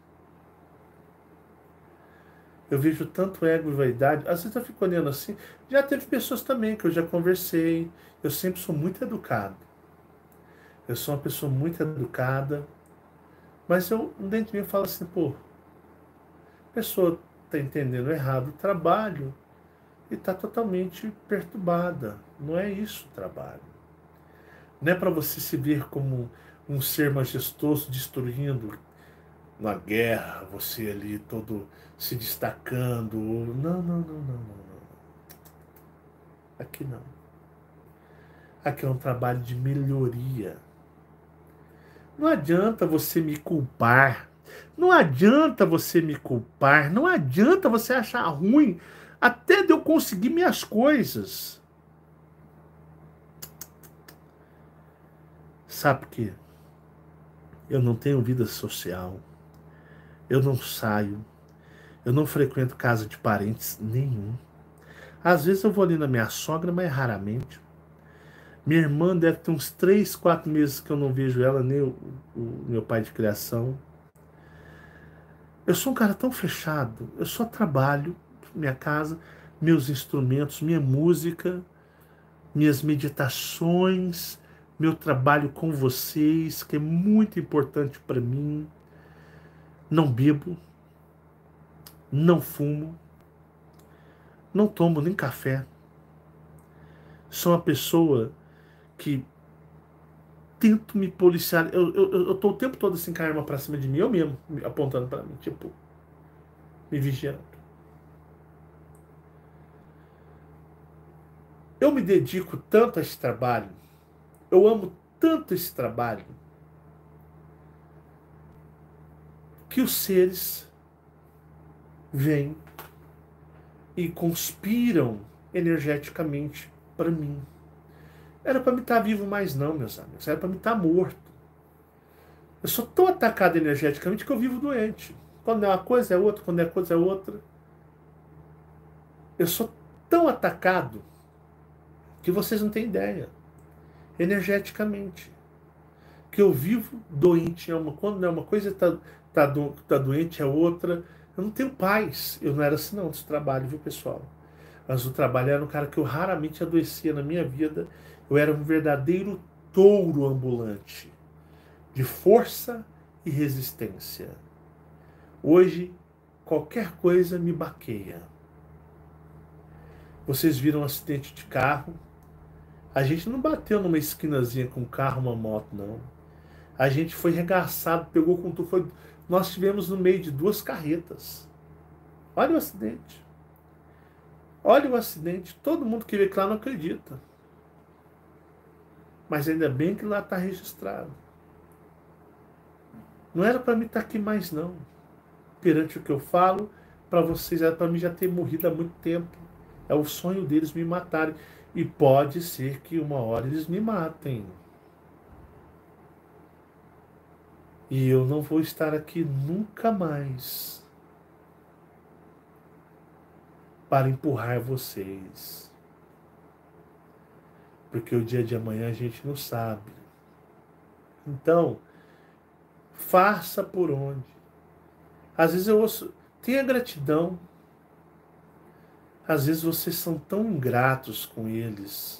Eu vejo tanto ego e vaidade. Às vezes eu fico olhando assim. Já teve pessoas também que eu já conversei. Eu sempre sou muito educado. Eu sou uma pessoa muito educada. Mas eu, dentro de mim, eu falo assim, pô, a pessoa está entendendo errado o trabalho e está totalmente perturbada. Não é isso o trabalho. Não é para você se ver como um ser majestoso destruindo na guerra, você ali todo se destacando. Não, não, não, não, não, não. Aqui não. Aqui é um trabalho de melhoria. Não adianta você me culpar. Não adianta você me culpar. Não adianta você achar ruim até de eu conseguir minhas coisas. Sabe por quê? Eu não tenho vida social. Eu não saio. Eu não frequento casa de parentes nenhum. Às vezes eu vou ali na minha sogra, mas raramente. Minha irmã deve ter uns três, quatro meses que eu não vejo ela, nem o, o meu pai de criação. Eu sou um cara tão fechado. Eu só trabalho, minha casa, meus instrumentos, minha música, minhas meditações, meu trabalho com vocês, que é muito importante para mim. Não bebo, não fumo, não tomo nem café. Sou uma pessoa que tento me policiar. Eu, eu, eu tô o tempo todo assim com a arma pra cima de mim, eu mesmo, apontando pra mim, tipo, me vigiando. Eu me dedico tanto a esse trabalho, eu amo tanto esse trabalho, que os seres vêm e conspiram energeticamente para mim. Era para me estar vivo mais não, meus amigos, era para me estar morto. Eu sou tão atacado energeticamente que eu vivo doente. Quando é uma coisa é outra, quando é coisa é outra. Eu sou tão atacado que vocês não têm ideia. Energeticamente. Que eu vivo doente. É uma, quando é uma coisa está tá, do, tá doente é outra. Eu não tenho paz. Eu não era assim não, desse trabalho, viu, pessoal? Mas o trabalho era um cara que eu raramente adoecia na minha vida. Eu era um verdadeiro touro ambulante. De força e resistência. Hoje, qualquer coisa me baqueia. Vocês viram um acidente de carro. A gente não bateu numa esquinazinha com um carro, uma moto, não. A gente foi regaçado, pegou com tudo. Foi... Nós estivemos no meio de duas carretas. Olha o acidente. Olha o acidente. Todo mundo que vê que lá não acredita. Mas ainda bem que lá está registrado. Não era para mim estar aqui mais, não. Perante o que eu falo, para vocês, era para mim já ter morrido há muito tempo. É o sonho deles me matarem. E pode ser que uma hora eles me matem. E eu não vou estar aqui nunca mais para empurrar vocês. Porque o dia de amanhã a gente não sabe. Então, faça por onde. Às vezes eu ouço, tenha gratidão. Às vezes vocês são tão ingratos com eles,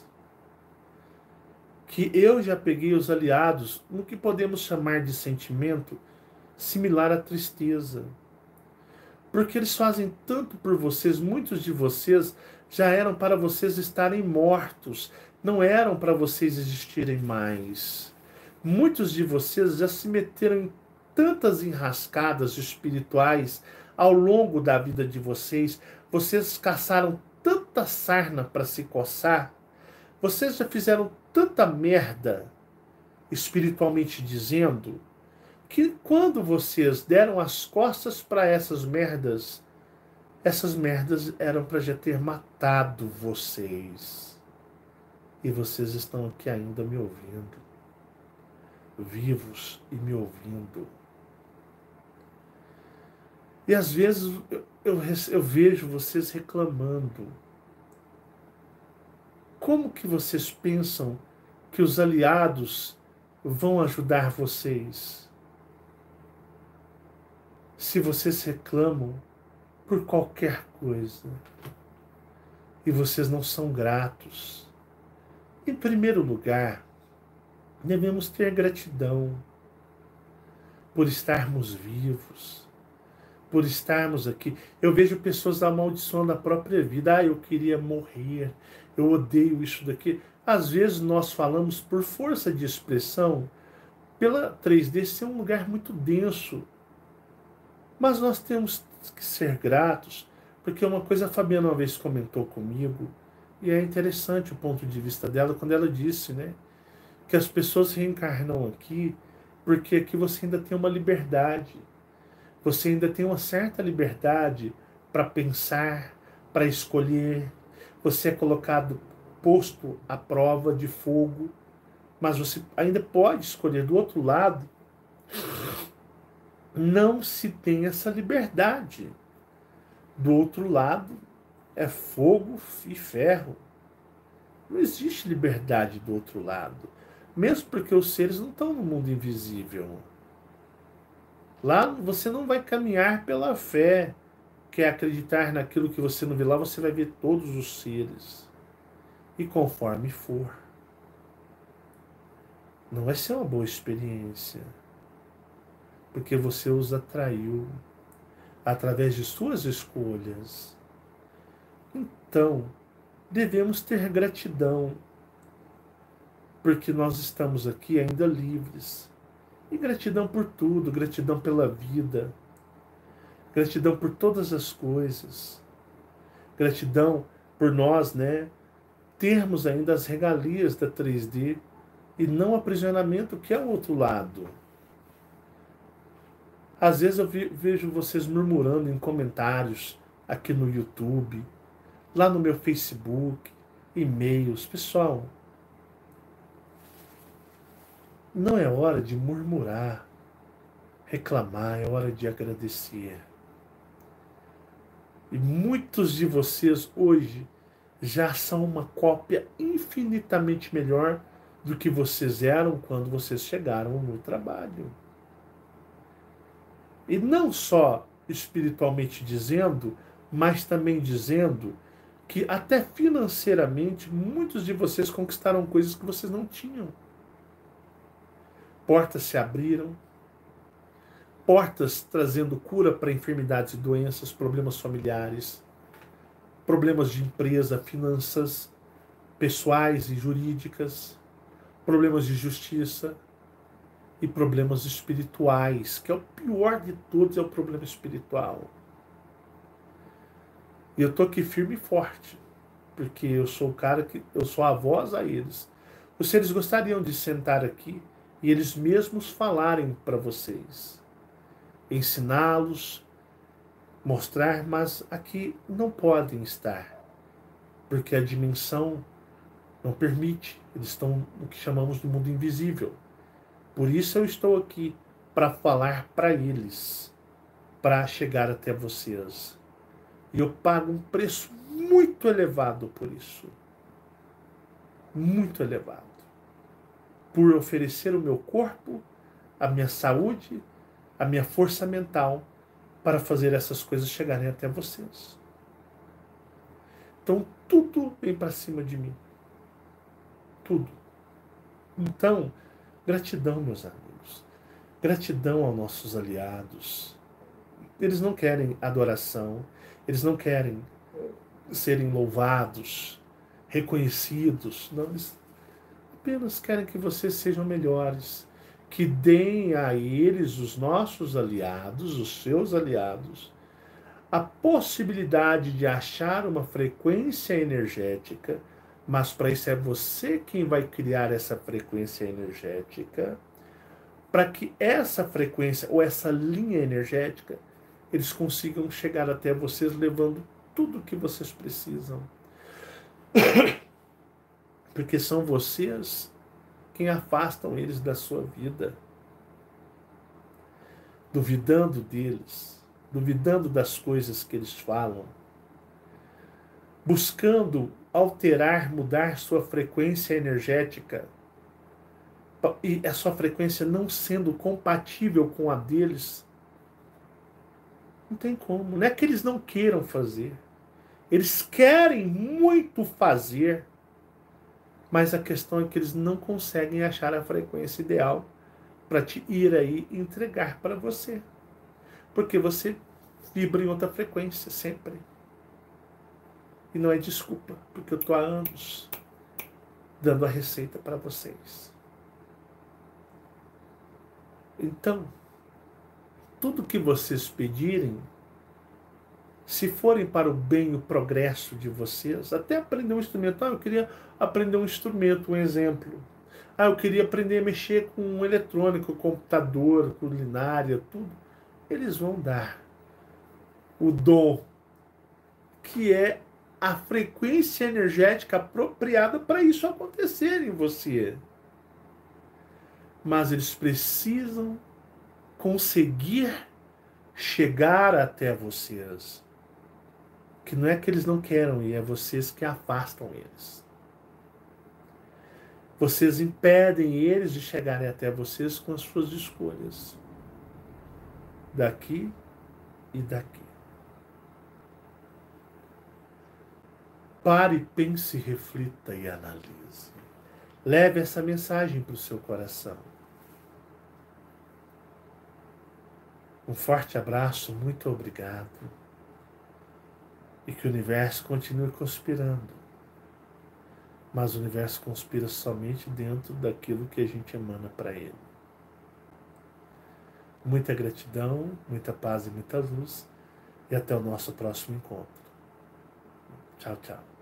que eu já peguei os aliados no que podemos chamar de sentimento similar à tristeza. Porque eles fazem tanto por vocês, muitos de vocês já eram para vocês estarem mortos, não eram para vocês existirem mais. Muitos de vocês já se meteram em tantas enrascadas espirituais ao longo da vida de vocês, vocês caçaram tanta sarna para se coçar, vocês já fizeram tanta merda, espiritualmente dizendo, que quando vocês deram as costas para essas merdas, essas merdas eram para já ter matado vocês. E vocês estão aqui ainda me ouvindo, vivos e me ouvindo. E às vezes eu, eu, eu vejo vocês reclamando. Como que vocês pensam que os aliados vão ajudar vocês? Se vocês reclamam por qualquer coisa e vocês não são gratos. Em primeiro lugar, devemos ter gratidão por estarmos vivos, por estarmos aqui. Eu vejo pessoas amaldiçoando a própria vida. Ah, eu queria morrer, eu odeio isso daqui. Às vezes nós falamos por força de expressão, pela três D ser um lugar muito denso. Mas nós temos que ser gratos, porque uma coisa a Fabiana uma vez comentou comigo, e é interessante o ponto de vista dela, quando ela disse, né, que as pessoas reencarnam aqui, porque aqui você ainda tem uma liberdade, você ainda tem uma certa liberdade para pensar, para escolher, você é colocado, posto à prova de fogo, mas você ainda pode escolher. Do outro lado, não se tem essa liberdade. Do outro lado, é fogo e ferro. Não existe liberdade do outro lado. Mesmo porque os seres não estão no mundo invisível. Lá você não vai caminhar pela fé, que é acreditar naquilo que você não vê. Lá você vai ver todos os seres. E conforme for. Não vai ser uma boa experiência. Porque você os atraiu através de suas escolhas. Então, devemos ter gratidão, porque nós estamos aqui ainda livres. E gratidão por tudo, gratidão pela vida, gratidão por todas as coisas, gratidão por nós, né, termos ainda as regalias da três D e não o aprisionamento que é o outro lado. Às vezes eu vejo vocês murmurando em comentários aqui no YouTube, lá no meu Facebook, e-mails. Pessoal, não é hora de murmurar, reclamar, é hora de agradecer. E muitos de vocês hoje já são uma cópia infinitamente melhor do que vocês eram quando vocês chegaram no trabalho. E não só espiritualmente dizendo, mas também dizendo que até financeiramente muitos de vocês conquistaram coisas que vocês não tinham. Portas se abriram, portas trazendo cura para enfermidades e doenças, problemas familiares, problemas de empresa, finanças pessoais e jurídicas, problemas de justiça e problemas espirituais, que é o pior de todos, é o problema espiritual. E eu estou aqui firme e forte, porque eu sou o cara que, eu sou a voz a eles. Os seres gostariam de sentar aqui e eles mesmos falarem para vocês, ensiná-los, mostrar, mas aqui não podem estar, porque a dimensão não permite, eles estão no que chamamos de mundo invisível. Por isso eu estou aqui, para falar para eles, para chegar até vocês. E eu pago um preço muito elevado por isso. Muito elevado. Por oferecer o meu corpo, a minha saúde, a minha força mental, para fazer essas coisas chegarem até vocês. Então, tudo vem para cima de mim. Tudo. Então, gratidão, meus amigos. Gratidão aos nossos aliados. Eles não querem adoração. Eles não querem serem louvados, reconhecidos. Não, eles apenas querem que vocês sejam melhores. Que deem a eles, os nossos aliados, os seus aliados, a possibilidade de achar uma frequência energética, mas para isso é você quem vai criar essa frequência energética, para que essa frequência ou essa linha energética, eles consigam chegar até vocês levando tudo o que vocês precisam. Porque são vocês quem afastam eles da sua vida, duvidando deles, duvidando das coisas que eles falam, buscando alterar, mudar sua frequência energética, e a sua frequência não sendo compatível com a deles. Não tem como. Não é que eles não queiram fazer. Eles querem muito fazer, mas a questão é que eles não conseguem achar a frequência ideal para te ir aí entregar para você. Porque você vibra em outra frequência sempre. E não é desculpa, porque eu estou há anos dando a receita para vocês. Então, tudo que vocês pedirem, se forem para o bem e o progresso de vocês, até aprender um instrumento. Ah, eu queria aprender um instrumento, um exemplo. Ah, eu queria aprender a mexer com um eletrônico, computador, culinária, tudo. Eles vão dar o dom, que é a frequência energética apropriada para isso acontecer em você. Mas eles precisam conseguir chegar até vocês. Que não é que eles não queiram ir, é vocês que afastam eles. Vocês impedem eles de chegarem até vocês com as suas escolhas. Daqui e daqui. Pare, pense, reflita e analise. Leve essa mensagem para o seu coração. Um forte abraço, muito obrigado. E que o universo continue conspirando. Mas o universo conspira somente dentro daquilo que a gente emana para ele. Muita gratidão, muita paz e muita luz. E até o nosso próximo encontro. Tchau, tchau.